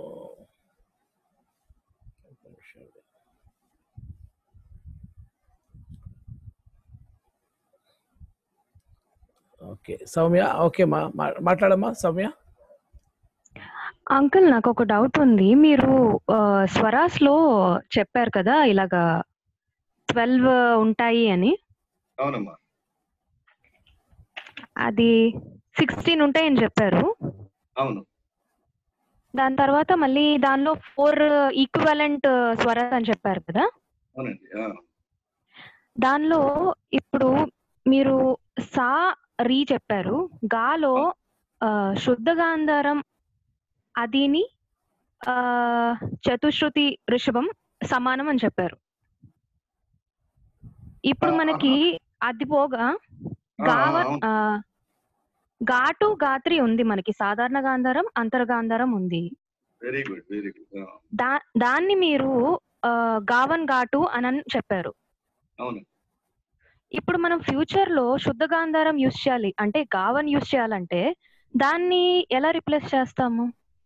okay Soumya. Okay మా మాట్లాడమ్మా సౌమ్య. అంకుల్ నాకు ఒక డౌట్ ఉంది. మీరు స్వరాస్ లో చెప్పారు కదా ఇలాగా ట్వెల్వ్ ఉంటాయి అని. అవునమ్మా. అది సిక్స్టీన్ ఉంటాయని చెప్పారు. అవును. దాని తర్వాత మళ్ళీ దానిలో ఫోర్ ఈక్వలెంట్ స్వరాస్ అని చెప్పారు కదా. అవునండి. దానిలో ఇప్పుడు మీరు సా రీ చెప్పారు. గాలో శుద్ధ గాంధారం అదిని ఆ చతుశ్రుతి ఋషభం సమానం అని చెప్పారు. ఇప్పుడు మనకి అది పోగా గావ ఘాటు గాత్రి ఉంది మనకి. సాధారణ గాంధారం అంతర్గాంధారం ఉంది. Very good very good. దా దాన్ని మీరు గావన్ ఘాటు అని చెప్పారు. అవును. ఇప్పుడు మనం ఫ్యూచర్ లో శుద్ధ గాంధారం యూజ్ చేయాలి అంటే గావన్ యూజ్ చేయాలంటే దాన్ని ఎలా రిప్లేస్ చేస్తాము?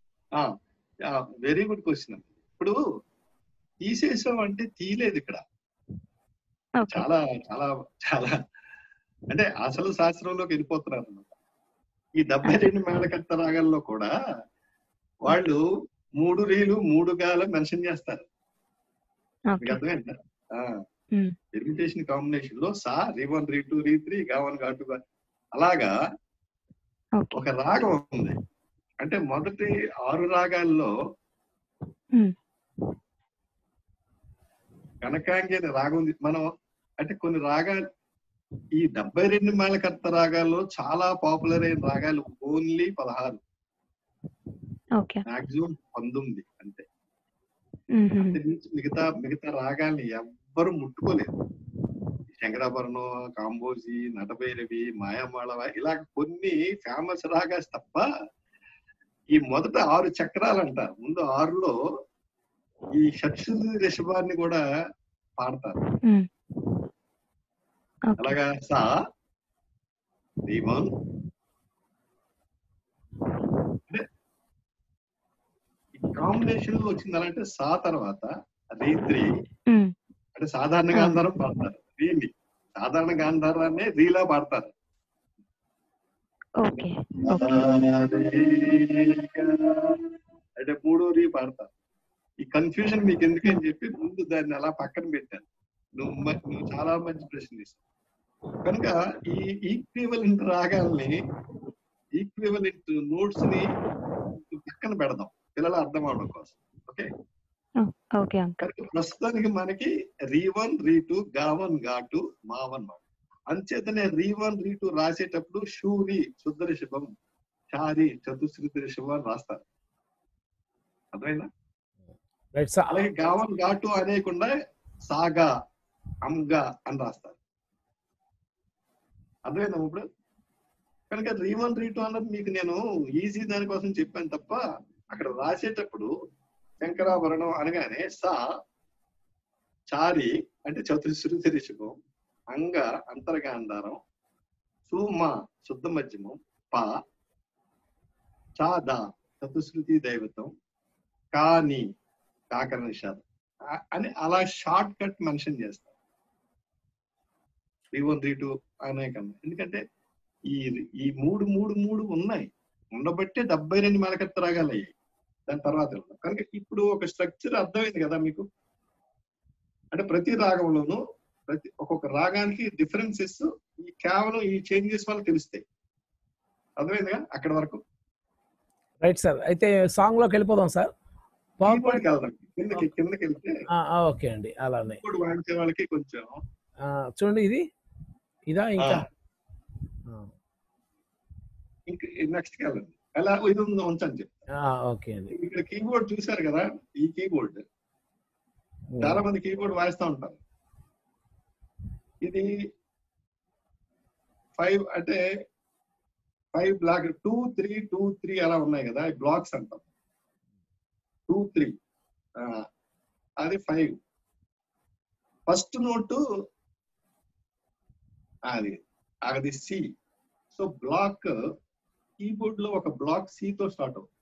Very good question. ఇప్పుడు తీసేసాం అంటే తీయలేదు ఇక్కడ. చాలా చాలా చాలా అంటే అసలు శాస్త్రంలోకి వెళ్ళిపోతున్నారు అన్నమాట. ఈ డెబ్బై రెండు మేళకర్త రాగాల్లో కూడా వాళ్ళు మూడు రీలు మూడు గాలు మెన్షన్ చేస్తారు. మీకు అర్థమైందా? పెర్మిటేషన్ కాంబినేషన్ లో సా రీ వన్ రీ టూ రీ త్రీ గా వన్ గా టూ గా అలాగా ఒక రాగం ఉంది. అంటే మొదటి ఆరు రాగాల్లో కనకాంగి అనే రాగం ఉంది. మనం అంటే కొన్ని రాగాలు ఈ డెబ్బై రెండు మేళకర్త రాగాల్లో చాలా పాపులర్ అయిన రాగాలు ఓన్లీ పదహారు, మాక్సిమం పంతొమ్మిది అంతే. అంతే నుంచి మిగతా మిగతా రాగాల్ని ఎవ్వరు ముట్టుకోలేదు. శంకరాభరణం, కాంబోజీ, నటభైరవి, మాయామాళవ ఇలా కొన్ని ఫేమస్ రాగాస్ తప్ప ఈ మొదట ఆరు చక్రాలు అంటారు. ముందు ఆరులో ఈ షట్శుద్ధి రిషభాన్ని కూడా పాడతారు. అలాగా సా రీవన్ కాంబినేషన్ లో వచ్చింది. అలాంటే సా తర్వాత రీ త్రీ అంటే సాధారణ గాంధారం పాడతారు. రీని సాధారణ గాంధారాన్ని రీలా పాడతారు. అంటే మూడో రీ పాడతారు. ఈ కన్ఫ్యూజన్ మీకు ఎందుకని చెప్పి ముందు దాన్ని అలా పక్కన పెట్టాను. నువ్వు నువ్వు చాలా మంచి ప్రశ్న ఇస్తావు కనుక ఈ ఈక్వివలెంట్ రాగాల్ని ఈక్వివలెంట్ నోట్స్ ని పక్కన పెడదాం పిల్లల అర్థం అవడం కోసం. ఓకే ప్రస్తుతానికి మనకి రీ వన్ రీ టూ గా వన్ గా టూ మా వన్ అంచేతనే రీ వన్ రీ టూ రాసేటప్పుడు షూరి శుద్ధ రిషభం, చారి చతుశ్రుతి రిషభం అని రాస్తారు. అర్థమైందా? అలాగే గా వన్ గా టూ అనేకుండా సాగా అంగా అని రాస్తారు. అర్థమైందా ఇప్పుడు? కనుక రీ వన్ రీ టూ అన్నది మీకు నేను ఈజీ దానికోసం చెప్పాను తప్ప అక్కడ రాసేటప్పుడు శంకరాభరణం అనగానే సా చారి అంటే చతుశ్రుతి రిషభం, అంగ అంతర్గాంధారం, సుమ శుద్ధ మధ్యమం, ప చాద చతుశ్రుతి దైవతం, కాని కాకర నిషాదం అని అలా షార్ట్ కట్ మెన్షన్ చేస్తారు రీ వన్ రీ టూ అనే కన్నా. ఎందుకంటే ఈ ఈ మూడు మూడు మూడు ఉన్నాయి ఉండబట్టే డెబ్బై రెండు మేళకర్త రాగాలు అయ్యాయి. దాని తర్వాత కనుక ఇప్పుడు ఒక స్ట్రక్చర్ అర్థమైంది కదా మీకు. అంటే ప్రతి రాగంలోనూ ప్రతి ఒక్కొక్క రాగానికి డిఫరెన్సెస్ ఈ కేవలం ఈ చేంజెస్ వల్ల తెలుస్తాయి. అర్థమైందిగా అక్కడ వరకు? Right sir. అయితే సాంగ్ లోకి వెళ్ళిపోదాం సార్. కీబోర్డ్కి వెళ్దాం. కిందకి కిందకి వెళ్తే ఓకే అండి. అలానే కీబోర్డ్ వాయించే వాళ్ళకి కొంచెం చూడండి. ఇది ఇదా ఇంకా ఇంకా నెక్స్ట్ కి వెళ్ళండి. ఎలా ఇది ఉందో ఉంచని చెప్పి ఓకే అండి. ఇక్కడ కీబోర్డ్ చూసారు కదా, ఈ కీబోర్డ్ చాలా మంది కీబోర్డ్ వాయిస్తూ ఉంటారు. ఇది ఫైవ్ అంటే five black two three two three అలా ఉన్నాయి కదా, బ్లాక్స్ అంటాం. టూ త్రీ అది ఫైవ్, ఫస్ట్ నోటు అది అది సి. సో బ్లాక్ కీబోర్డ్ లో ఒక బ్లాక్ సి తో స్టార్ట్ అవుతుంది.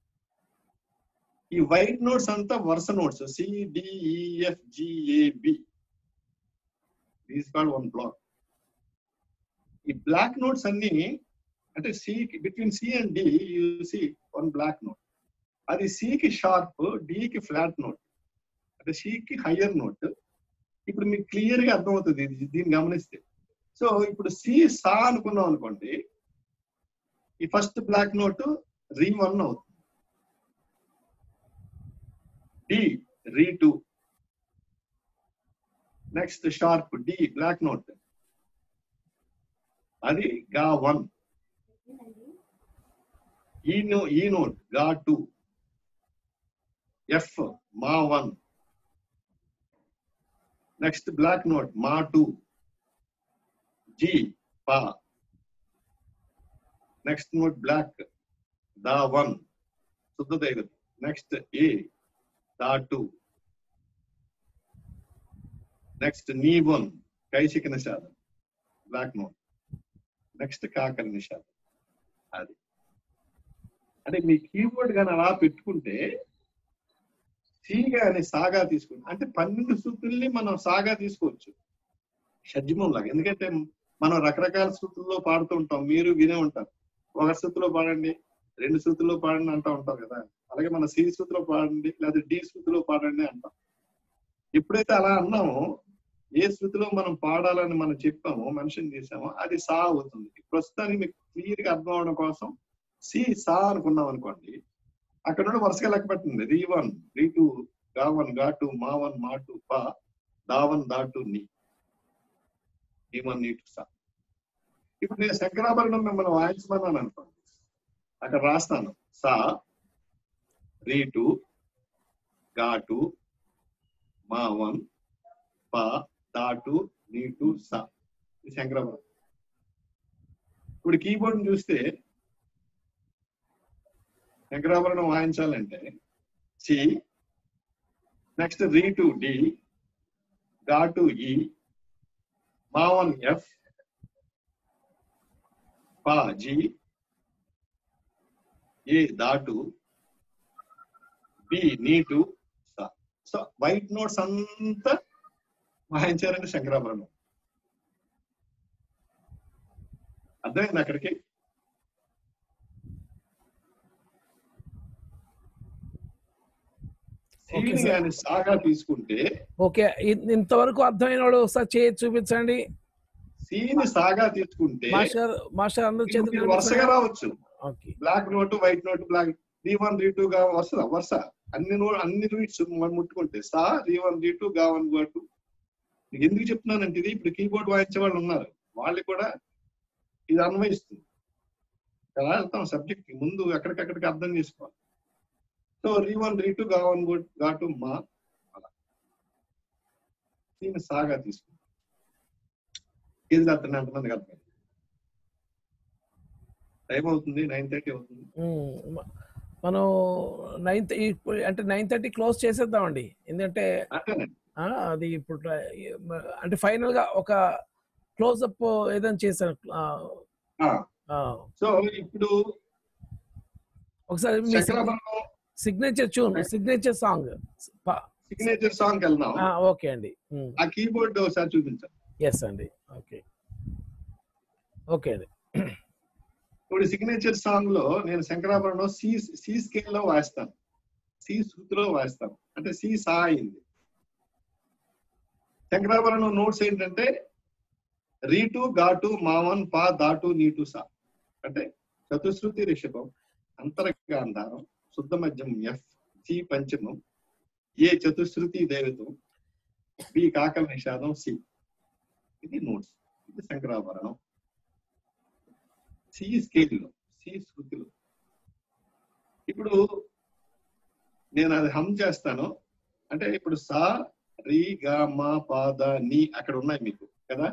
ఈ వైట్ నోట్స్ అంతా వరుస notes C D E F G A B. These called one black. ఈ బ్లాక్ నోట్స్ అన్ని అంటే C between C and D you C one black note. అది సికి షార్ప్, డికి ఫ్లాట్ నోట్, అంటే సికి హయ్యర్ నోట్. ఇప్పుడు మీకు క్లియర్ గా అర్థమవుతుంది దీన్ని గమనిస్తే. సో ఇప్పుడు సి సా అనుకున్నాం అనుకోండి, ఈ ఫస్ట్ బ్లాక్ నోట్ రీ వన్ అవుతుంది, డి రీ two, next sharp D black note అది గా one, E no E note గా టూ, ఎఫ్ మా వన్, నెక్స్ట్ బ్లాక్ నోట్ మా టూ, జి పా, నెక్స్ట్ నోట్ బ్లాక్ దా వన్ శుద్ధ దైవతం, నెక్స్ట్ ఏ దా టూ, నెక్స్ట్ నీ వన్ కైశిక నిషాదం బ్లాక్ నోట్, నెక్స్ట్ కాకర నిషాదం. అది అంటే మీ కీబోర్డ్ కానీ అలా పెట్టుకుంటే సి గాని సాగా తీసుకుంటే అంటే పన్నెండు శృతుల్ని మనం సాగా తీసుకోవచ్చు షడ్జమం లాగా. ఎందుకంటే మనం రకరకాల శృతుల్లో పాడుతూ ఉంటాం, మీరు వినే ఉంటారు. ఒక శృతిలో పాడండి, రెండు శృతుల్లో పాడండి అంటూ ఉంటారు కదా. అలాగే మన సి శృతిలో పాడండి లేదా డి శృతిలో పాడండి అంటాం. ఎప్పుడైతే అలా అన్నామో, ఏ శృతిలో మనం పాడాలని మనం చెప్పామో, మెన్షన్ చేసామో, అది సా అవుతుంది. ప్రస్తుతానికి మీకు క్లియర్ గా అర్థం అవడం కోసం సి సా అనుకున్నాం అనుకోండి, అక్కడ నుండి వరుసగా లెక్క పెట్టండి. రీ వన్ రీ టూ గా వన్ గా టూ మా వన్ మా టూ పా దా వన్ దా టూ నీ నీ వన్ నీ టూ సా. ఇప్పుడు నేను శంకరాభరణం మిమ్మల్ని వాయించమన్నాను అనుకోండి, అక్కడ రాస్తాను సా రీ టూ గా టూ మా వన్ పా దా టూ నీ టూ సా. ఇది శంకరాభరణం. ఇప్పుడు కీబోర్డ్ చూస్తే శంకరాభరణం వాయించాలంటే సి, నెక్స్ట్ రీ టు డి, గా టు ఈ, మా వన్ ఎఫ్, పా జి, ఏ దా టు, బి నీ టు సా. సో వైట్ నోట్స్ అంతా వాయించారంటే శంకరాభరణం. అర్థమైంది అక్కడికి? కానీ సాగా తీసుకుంటే ఓకే, ఇంతవరకు అర్థమైన వాడు ఒకసారి చేసి చూపించండి. సీని సాగా తీసుకుంటే మాస్టర్ మాస్టర్ అందరూ చేతులు వరుసగా రావచ్చు. Black note white note black రీ వన్ రీ టూ గా వరుస వరుస అన్ని నోట్ అన్ని రీట్స్ ముట్టుకుంటే సా రీ వన్ రీ టూ గా వన్ గా టూ. ఎందుకు చెప్తున్నానంటే ఇది ఇప్పుడు కీబోర్డ్ వాయించే వాళ్ళు ఉన్నారు, వాళ్ళు కూడా ఇది అన్వయిస్తుంది కదా. వెళ్తాం సబ్జెక్ట్ ముందు ఎక్కడికక్కడికి అర్థం చేసుకోవాలి. సో రీ వన్ రీ టూ గా వన్ గా టూ మా అలా దీన్ని సాగా తీసుకుంటాం. ఇది అర్థం ఎంతమందికి అర్థమైంది? టైం అవుతుంది, నైన్ థర్టీ అవుతుంది. మనం నైన్ అంటే నైన్ థర్టీ క్లోజ్ చేసేద్దామండి. ఎందుకంటే అది ఇప్పుడు అంటే ఫైనల్ గా ఒక క్లోజ్ అప్ ఏదైనా చేశాను. సో ఇప్పుడు ఒకసారి signature tune, signature song signature song వెళ్దాం. ఓకే అండి, ఆ కీబోర్డ్ ఒకసారి చూపించండి. ఎస్ అండి, ఓకే ఓకే అండి. ఇప్పుడు సిగ్నేచర్ సాంగ్ లో నేను శంకరాభరణం సి సి స్కేల్ లో వాయిస్తాను, సి శృతిలో వాయిస్తాను, అంటే సి సా అయింది. శంకరాభరణం నోట్స్ ఏంటంటే రీ టూ గా టూ మా వన్ పా దా టూ నీ టూ సా. అంటే చతుశ్రుతి రిషభం, అంతరగాంధారం, శుద్ధ మధ్యం ఎఫ్, సి పంచమం, ఏ చతుశ్రుతి దైవతం, బి కాకల నిషాదం, సి. ఇది నోట్స్. ఇది శంకరాభరణం సి స్కేల్లో, సి శృతిలో. ఇప్పుడు నేను అది హమ్ చేస్తాను. అంటే ఇప్పుడు సా రీ గా మా పా దా నీ అక్కడ ఉన్నాయి మీకు కదా.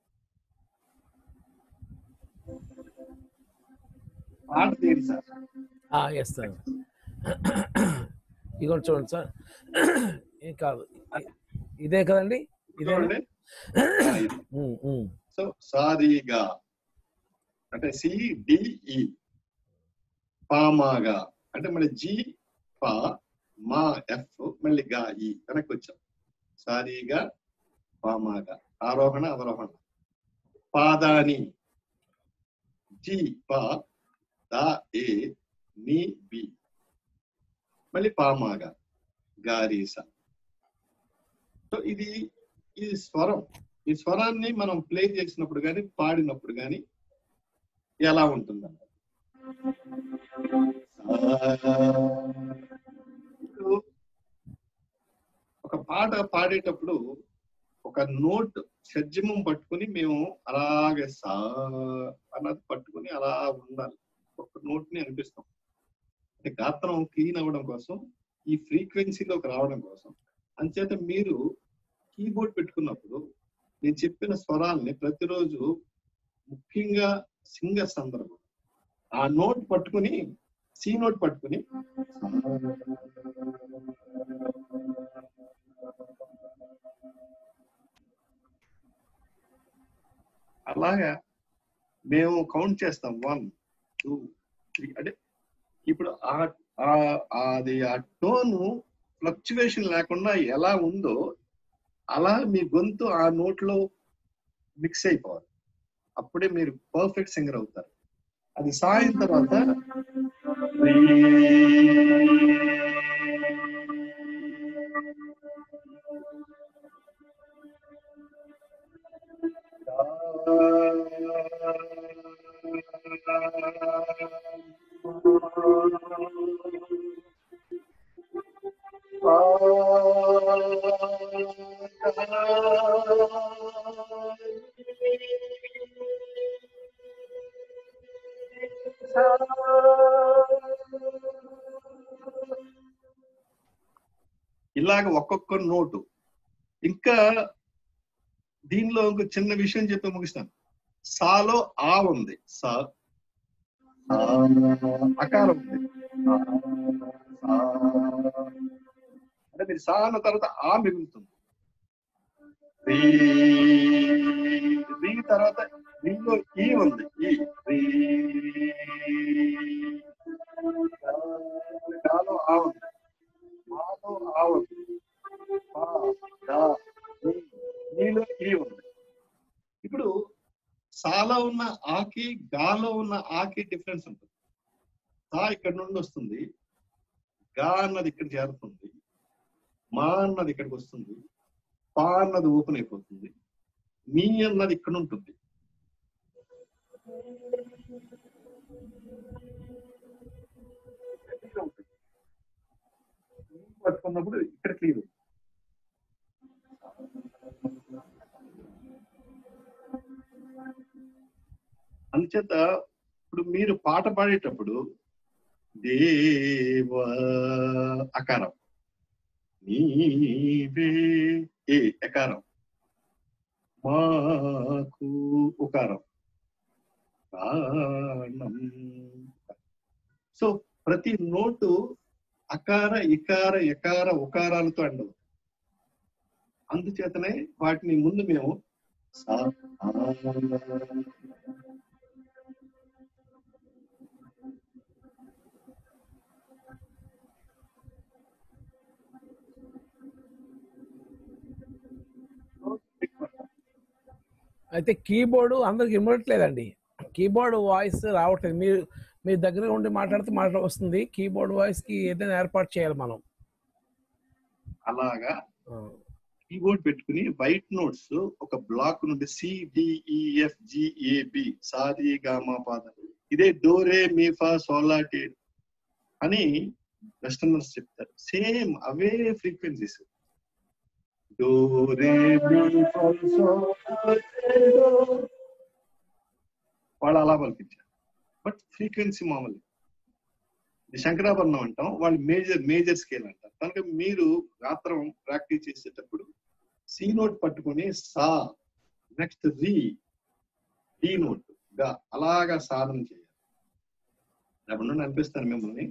పాట తీరు సార్. ఎస్ సార్, ఇదిగోండి చూడండి సార్. ఏం కాదు, ఇదే కదండి. ఇదేనా? సో సారీగా అంటే సిడిఈ, పామాగా అంటే మళ్ళీ జి పా మా ఎఫ్ మళ్ళీ గా ఈ వెనక్కి వచ్చాం. సారీగా పామాగా ఆరోహణ అవరోహణ. పాదాని జి పా దా ఏ ని బి మళ్ళీ పామాగా గారీస. సో ఇది ఇది స్వరం. ఈ స్వరాన్ని మనం ప్లే చేసినప్పుడు కానీ పాడినప్పుడు కానీ ఎలా ఉంటుందన్న ఒక పాట పాడేటప్పుడు ఒక నోట్ షడ్జమం పట్టుకుని మేము అలాగే సా అన్నది పట్టుకుని అలా ఉండాలి. ఒక నోట్ ని అనిపిస్తాం. అంటే గాత్రం క్లీన్ అవ్వడం కోసం, ఈ ఫ్రీక్వెన్సీలోకి రావడం కోసం. అంచేత మీరు కీబోర్డ్ పెట్టుకున్నప్పుడు నేను చెప్పిన స్వరాల్ని ప్రతిరోజు ముఖ్యంగా సింగర్స్ అందరూ ఆ నోట్ పట్టుకుని, సి నోట్ పట్టుకుని అలాగా మేము కౌంట్ చేస్తాం. వన్ టూ త్రీ అంటే ఇప్పుడు అది ఆ టోను ఫ్లక్చువేషన్ లేకుండా ఎలా ఉందో అలా మీ గొంతు ఆ నోట్లో మిక్స్ అయిపోవాలి. అప్పుడే మీరు పర్ఫెక్ట్ సింగర్ అవుతారు. అది సాయిన తర్వాత ఇలాగ ఒక్కొక్క నోటు. ఇంకా దీనిలో ఒక చిన్న విషయం చెప్పి ముగిస్తాను. సాలో ఆ ఉంది, సా అకారం ఉంది. అంటే మీరు సా అన్న తర్వాత ఆ మిగులుతుంది. దీని తర్వాత దీనిలో ఈ ఉంది, ఈ గాలో ఆ ఉంది, మాలో ఆ ఉంది, నీలో ఈ ఉంది. ఇప్పుడు సాలో ఉన్న ఆకి, గాలో ఉన్న ఆకి డిఫరెన్స్ ఉంటుంది. సా ఇక్కడ నుండి వస్తుంది, గా అన్నది ఇక్కడ చేరుతుంది, మా అన్నది ఇక్కడికి వస్తుంది, పా అన్నది ఓపెన్ అయిపోతుంది, మీ అన్నది ఇక్కడ ఉంటుంది. పట్టుకున్నప్పుడు ఇక్కడ క్లియర్. అందుచేత ఇప్పుడు మీరు పాట పాడేటప్పుడు దేవా అకారం, నీవే ఏ ఎకారం, మాకు ఉకారం, ప్రాణం. సో ప్రతి నోటు అకార ఇకార ఎకార ఉకారాలతో అండవు. అందుచేతనే వాటిని ముందు మేము సా అయితే కీబోర్డు అందరికి ఇవ్వట్లేదండి. కీబోర్డ్ వాయిస్ రావట్లేదు. మీరు మీ దగ్గర ఉండి మాట్లాడితే మాట వస్తుంది. కీబోర్డ్ వాయిస్ కి ఏదైనా ఏర్పాటు చేయాలి మనం. అలాగా కీబోర్డ్ పెట్టుకుని వైట్ నోట్స్ ఒక బ్లాక్ నుండి సిడిఈఎఫ్ జిఏబి సారీ గామా పాద, ఇదే డోరే మీఫా సోలాటి అని వెస్టర్నర్స్ చెప్తారు. సేమ్ అవే ఫ్రీక్వెన్సీస్. వాళ్ళు అలా పలికించారు. బట్ ఫ్రీక్వెన్సీ మామూలు. శంకరాభరణం అంటాం, వాళ్ళు మేజర్ మేజర్ స్కేల్ అంటారు. కనుక మీరు గాత్రం ప్రాక్టీస్ చేసేటప్పుడు సి నోట్ పట్టుకుని సా, నెక్స్ట్ రి, డి నోట్ గా అలాగా సాధన చేయాలి. అప్పుడు అనిపిస్తాను మిమ్మల్ని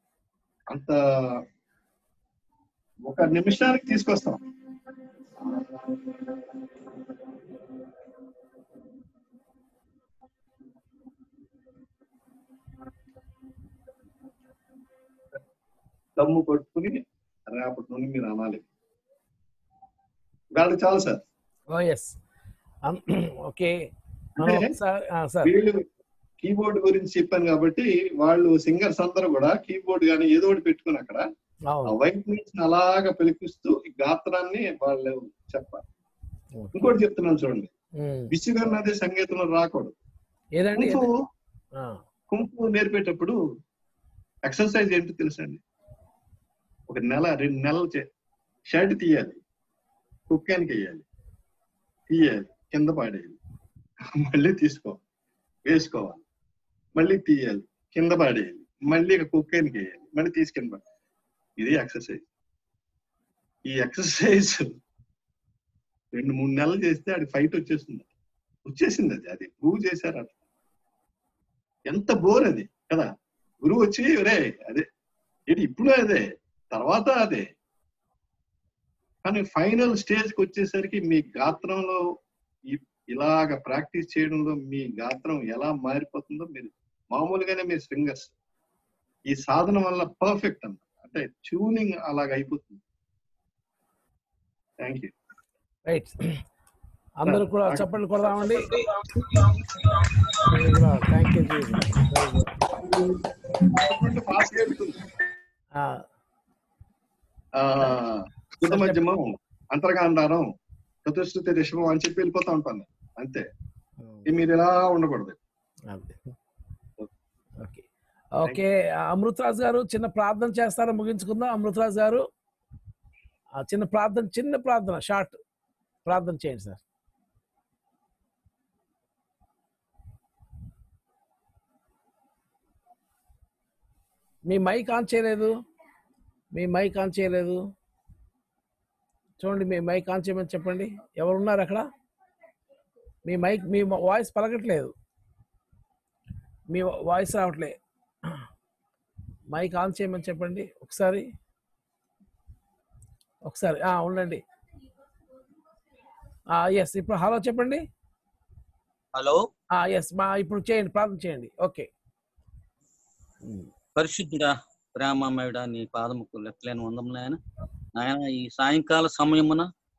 అంత ఒక నిమిషానికి తీసుకొస్తాం. దమ్ము కొట్టుకుని రేపటి నుండి మీరు అనాలి. వాళ్ళు చాలు సార్. Oh yes okay. వీళ్ళు కీబోర్డ్ గురించి చెప్పాను కాబట్టి వాళ్ళు సింగర్స్ అందరూ కూడా కీబోర్డ్ కానీ ఏదో ఒకటి పెట్టుకుని అక్కడ వైట్ నుంచి అలాగా పిలిపిస్తూ ఈ గాత్రాన్ని వాళ్ళు చెప్పాలి. ఇంకోటి చెప్తున్నాను చూడండి, విసుగు అన్నది సంగీతంలో రాకూడదు. కుంఫు కుంఫు నేర్పేటప్పుడు ఎక్సర్సైజ్ ఏంటో తెలుసండి? ఒక నెల రెండు నెలలు షర్ట్ తీయాలి, కుక్కానికి వేయాలి, తీయాలి, కింద పాడేయాలి, మళ్ళీ తీసుకోవాలి, వేసుకోవాలి, మళ్ళీ తీయాలి, కింద పాడేయాలి, మళ్ళీ కుక్కానికి వేయాలి, మళ్ళీ తీసుకెళ్ళి పడాలి. ఇది ఎక్సర్సైజ్. ఈ ఎక్సర్సైజ్ రెండు మూడు నెలలు చేస్తే అది ఫైట్ వచ్చేస్తుంది వచ్చేసింది అది అది ప్రూవ్ చేశారు. అట్లా ఎంత బోర్ అది కదా. గురువు వచ్చి రే అదే ఇది ఇప్పుడు అదే తర్వాత అదే, కానీ ఫైనల్ స్టేజ్కి వచ్చేసరికి మీ గాత్రంలో ఇలాగ ప్రాక్టీస్ చేయడంలో మీ గాత్రం ఎలా మారిపోతుందో మీరు మామూలుగానే మీరు సింగర్స్ ఈ సాధన వల్ల పర్ఫెక్ట్ అన్న, అంటే ట్యూనింగ్ అలాగ అయిపోతుంది. Thank you. రైట్, అందరూ కూడా చప్పట్లు కొడదామండి. Thank you. మధ్యమం, అంతర్గాంధారం, చతుశ్రుతి రిషభం అని చెప్పి వెళ్ళిపోతా ఉంటాను అంతే. మీరు ఇలా ఉండకూడదు. ఓకే ఓకే అమృతరాజ్ గారు చిన్న ప్రార్థన చేస్తారా? ముగించుకుందాం. అమృతరాజ్ గారు చిన్న ప్రార్థన చిన్న ప్రార్థన షార్ట్ ప్రార్థన చేయండి సార్. మీ మైక్ ఆన్ చేయలేదు, మీ మైక్ ఆన్ చేయలేదు. చూడండి, మీ మైక్ ఆన్ చేయమని చెప్పండి. ఎవరున్నారు అక్కడ? మీ మైక్ మీ వాయిస్ పలకట్లేదు, మీ వాయిస్ రావట్లే. మైక్ ఆన్ చేయమని చెప్పండి ఒకసారి ఒకసారి ఉండండి. ఎస్, ఇప్పుడు హలో చెప్పండి. హలో ఎస్, మా ఇప్పుడు చేయండి, ప్రార్థన చేయండి. ఓకే. పరిశుద్ధుడా, ప్రేమమయుడా, నీ పాదముకు లెక్కలేని వందములు ఆయన. ఆయన ఈ సాయంకాల సమయమున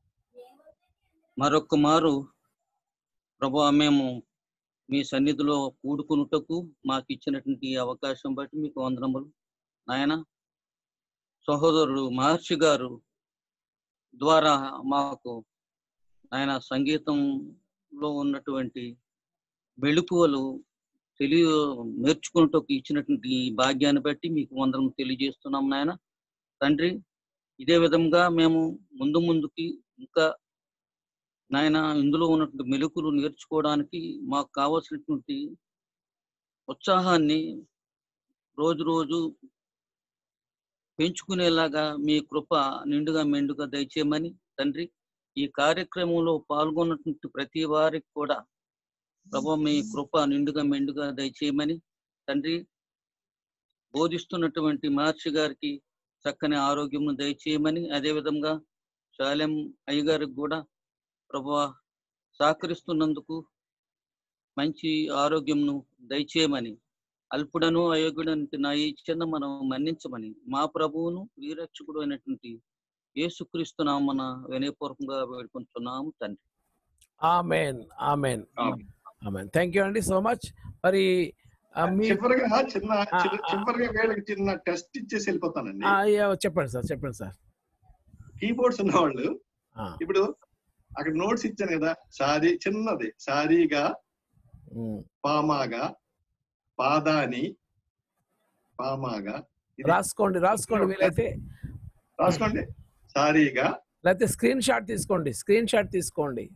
మరొక మారు ప్రభువా మేము మీ సన్నిధిలో కూడుకున్నటకు మాకు ఇచ్చినటువంటి అవకాశం బట్టి మీకు వందనములు నాయన. సహోదరుడు మహర్షి గారు ద్వారా మాకు ఆయన సంగీతంలో ఉన్నటువంటి మెళుకువలు తెలియ నేర్చుకున్నటకు ఇచ్చినటువంటి భాగ్యాన్ని బట్టి మీకు వందనం తెలియజేస్తున్నాం నాయన తండ్రి. ఇదే విధంగా మేము ముందు ముందుకి ఇంకా నాయన ఇందులో ఉన్నటువంటి మెలుకులు నేర్చుకోవడానికి మాకు కావాల్సినటువంటి ఉత్సాహాన్ని రోజు రోజు పెంచుకునేలాగా మీ కృప నిండుగా మెండుగా దయచేయమని తండ్రి. ఈ కార్యక్రమంలో పాల్గొన్నటువంటి ప్రతి వారికి కూడా ప్రభు మీ కృప నిండుగా మెండుగా దయచేయమని తండ్రి. బోధిస్తున్నటువంటి మహర్షి గారికి చక్కని ఆరోగ్యం దయచేయమని, అదేవిధంగా శాలెం అయ్య గారికి కూడా ప్రభువా సహకరిస్తున్నందుకు మంచి ఆరోగ్యంను దయచేయమని, అల్పుడను అయోగ్యుడానికి నా ఇచ్చిన మనం మన్నించమని మా ప్రభువును వీరక్షకుడు అయినటువంటి యేసుక్రీస్తు నామమున వినయపూర్వకంగా వేడుకుంటున్నాము తండ్రి. Amen amen amen. Thank you అండి సో మచ్. మరి చివరిగా చిన్న చివరిగా వేళకి చిన్న టెస్ట్ ఇచ్చేసి వెళ్ళిపోతానండి. చెప్పండి సార్, చెప్పండి సార్. కీబోర్డ్స్ ఉన్న వాళ్ళు ఇప్పుడు అక్కడ నోట్స్ ఇచ్చాను కదా, సారీ చిన్నది, సారీగా, పామాగా, పాదాని, పామాగా రాసుకోండి రాసుకోండి వీలైతే రాసుకోండి. సారీగా లేకపోతే స్క్రీన్ షాట్ తీసుకోండి, స్క్రీన్ షాట్ తీసుకోండి.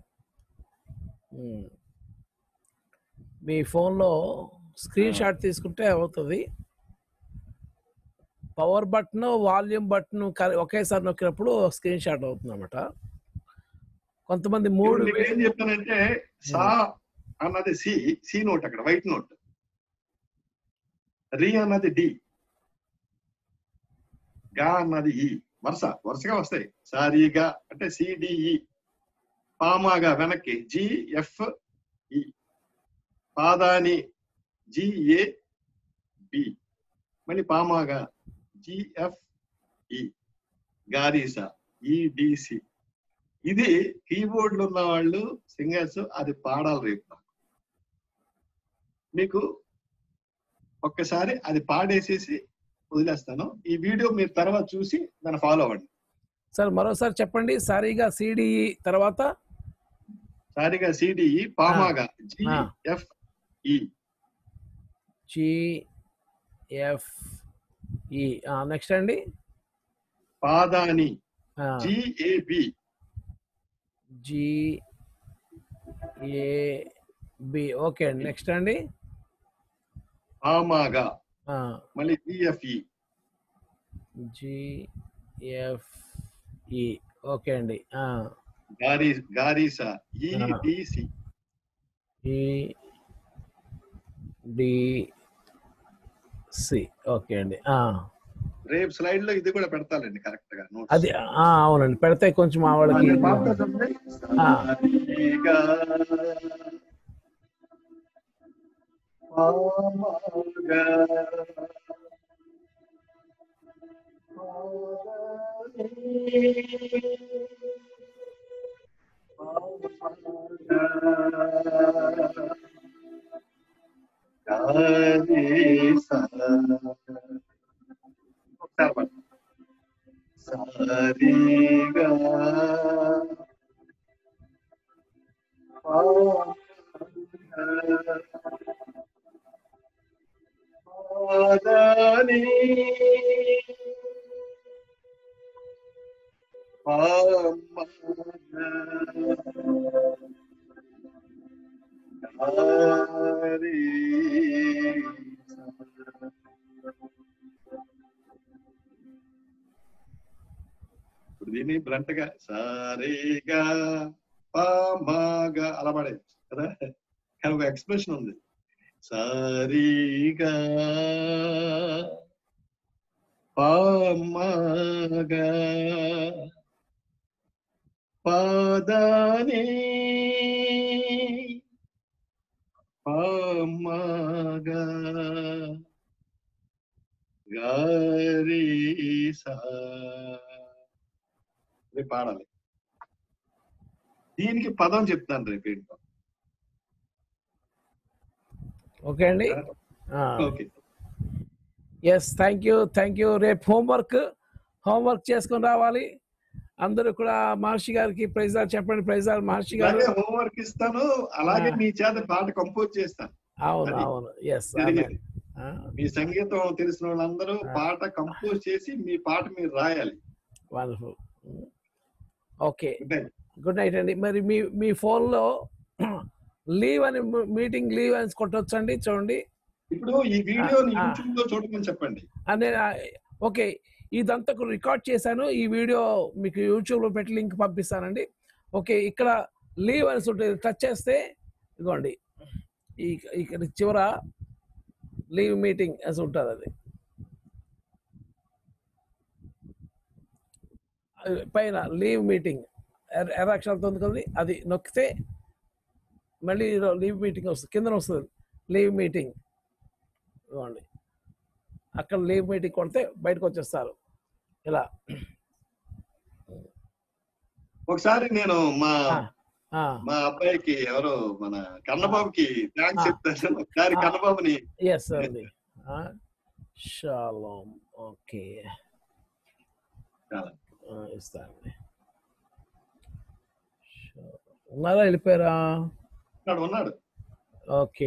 మీ ఫోన్లో స్క్రీన్ షాట్ తీసుకుంటే అవుతుంది. పవర్ బటన్, వాల్యూమ్ బటన్ ఒకేసారి నొక్కినప్పుడు స్క్రీన్ షాట్ అవుతుంది అన్నమాట. కొంతమంది మూడు ఏం చెప్పానంటే సా అన్నది సి సి నోట్, అక్కడ వైట్ నోట్. రి అన్నది డి, గా అన్నది ఈ. వరుస వరుసగా వస్తాయి. సారీగా అంటే సిడిఈ, పామాగా వెనక్కి జిఎఫ్ ఈ. పాదాని జిఏ బి. మళ్ళీ పామాగా జిఎఫ్ ఈ. గారీసా ఈడిసి. ఇది కీబోర్డ్లు ఉన్న వాళ్ళు సింగర్స్ అది పాడాలి రేపు నాకు. మీకు ఒక్కసారి అది పాడేసేసి వదిలేస్తాను. ఈ వీడియో మీరు తర్వాత చూసి దాన్ని ఫాలో అవ్వండి. సార్ మరోసారి చెప్పండి. సారీగా సిడిఈ తర్వాత సారీగా సిడిఈ పామాగా G F E. G F E. Next అండి పాదాని జిఏబి. జిఏబి. ఓకే అండి. నెక్స్ట్ అండి పామాగా మళ్ళీ జిఎఫ్ఈ. జిఎఫ్ఈ. ఓకే అండి. గారీ గారీసా ఈడిసి. ఈడిసి. ఓకే అండి. రేపు స్లైడ్ లో ఇది కూడా పెడతానండి కరెక్ట్ గా. అది అవునండి పెడితే కొంచెం మా వాళ్ళకి సారీగా పాదాని పామాగా గారీసా. ఇప్పుడు దీన్ని బ్లంట్ గా సారీగా పామాగా అలా పడేది కదా, కానీ ఒక ఎక్స్ప్రెషన్ ఉంది. సారీగా పామాగా పాదాని పామాగా గారీసా. పాడాలి. దీనికి పదం చెప్తాను రేపు ఏంటో. ఓకే అండి. Okay. Yes thank you thank you. రేపు హోంవర్క్ హోంవర్క్ చేసుకొని రావాలి అందరూ కూడా. మహర్షి గారికి ప్రైజాలు చెప్పండి. ప్రైజాలు మహర్షి గారు. హోంవర్క్ ఇస్తాను, అలాగే మీ చేత పాట కంపోజ్ చేస్తాను. అవును అవును. ఎస్ మీ సంగీతం తెలిసిన వాళ్ళందరూ పాట కంపోజ్ చేసి మీ పాట మీరు రాయాలి. వండర్ఫుల్. ఓకే గుడ్ నైట్ అండి. మరి మీ మీ ఫోన్లో లీవ్ అని మీటింగ్ లీవ్ అని కొట్టొచ్చండి. చూడండి ఇప్పుడు ఈ వీడియో యూట్యూబ్ లో చూడమని చెప్పండి. ఓకే ఇదంతా రికార్డ్ చేశాను. ఈ వీడియో మీకు యూట్యూబ్ లో పెట్టి లింక్ పంపిస్తానండి. ఓకే ఇక్కడ లీవ్ అని ఉంటుంది, టచ్ చేస్తే ఇదిగోండి ఇక్కడ చివర లీవ్ మీటింగ్ అని ఉంటుంది. అది పైన లీవ్ మీటింగ్ ఎర్ర అక్షరాలతో ఉంది కదండి, అది నొక్కితే మళ్ళీ లీవ్ మీటింగ్ వస్తుంది. కింద వస్తుంది లీవ్ మీటింగ్. ఇవ్వండి అక్కడ లీవ్ మీటింగ్ కొడితే బయటకు వచ్చేస్తారు. ఇలా ఒకసారి నేను మా మా అబ్బాయికి ఎవరో మన కన్నబాబుకి థ్యాంక్స్ చెప్తాను. ఒకసారి కన్నబాబుని. ఎస్ అండి. షాలోం. ఓకే ఇస్తానండి. ఉన్నారా వెళ్ళిపోయారా? ఉన్నాడు. ఓకే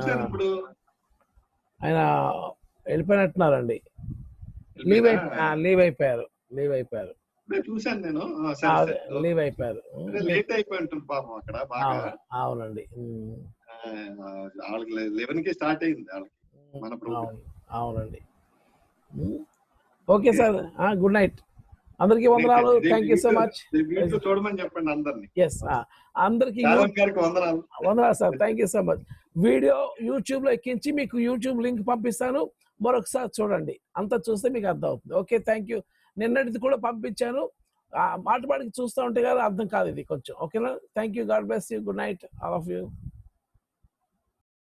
ఆయన వెళ్ళిపోయినట్టున్నారండి. లీవ్ లీవ్ అయిపోయారు లీవ్ అయిపోయారు చూసాను నేను. లీవ్ అయిపోయారు. లేట్ అయిపోయి ఉంటుంది పాపం అక్కడ బాగా. అవునండి. వాళ్ళకి లెవెన్ కి స్టార్ట్ అయింది వాళ్ళకి మన ప్రోగ్రామ్. అవునండి. ఓకే సార్ గుడ్ నైట్ అందరికి వందనాలు. Thank you so much. చూడమని చెప్పండి అందరినీ. ఎస్ అందరికి వందనాలు వందనాలు sir. Thank you so much. Video YouTube లో ఎక్కించి మీకు యూట్యూబ్ లింక్ పంపిస్తాను, మరొకసారి చూడండి. అంతా చూస్తే మీకు అర్థం అవుతుంది. Okay thank you. నిన్నటిది కూడా పంపించాను, మాట పాడికి చూస్తూ ఉంటే కదా అర్థం కాదు ఇది కొంచెం. ఓకేనా? Thank you. God bless you. Good night all of you.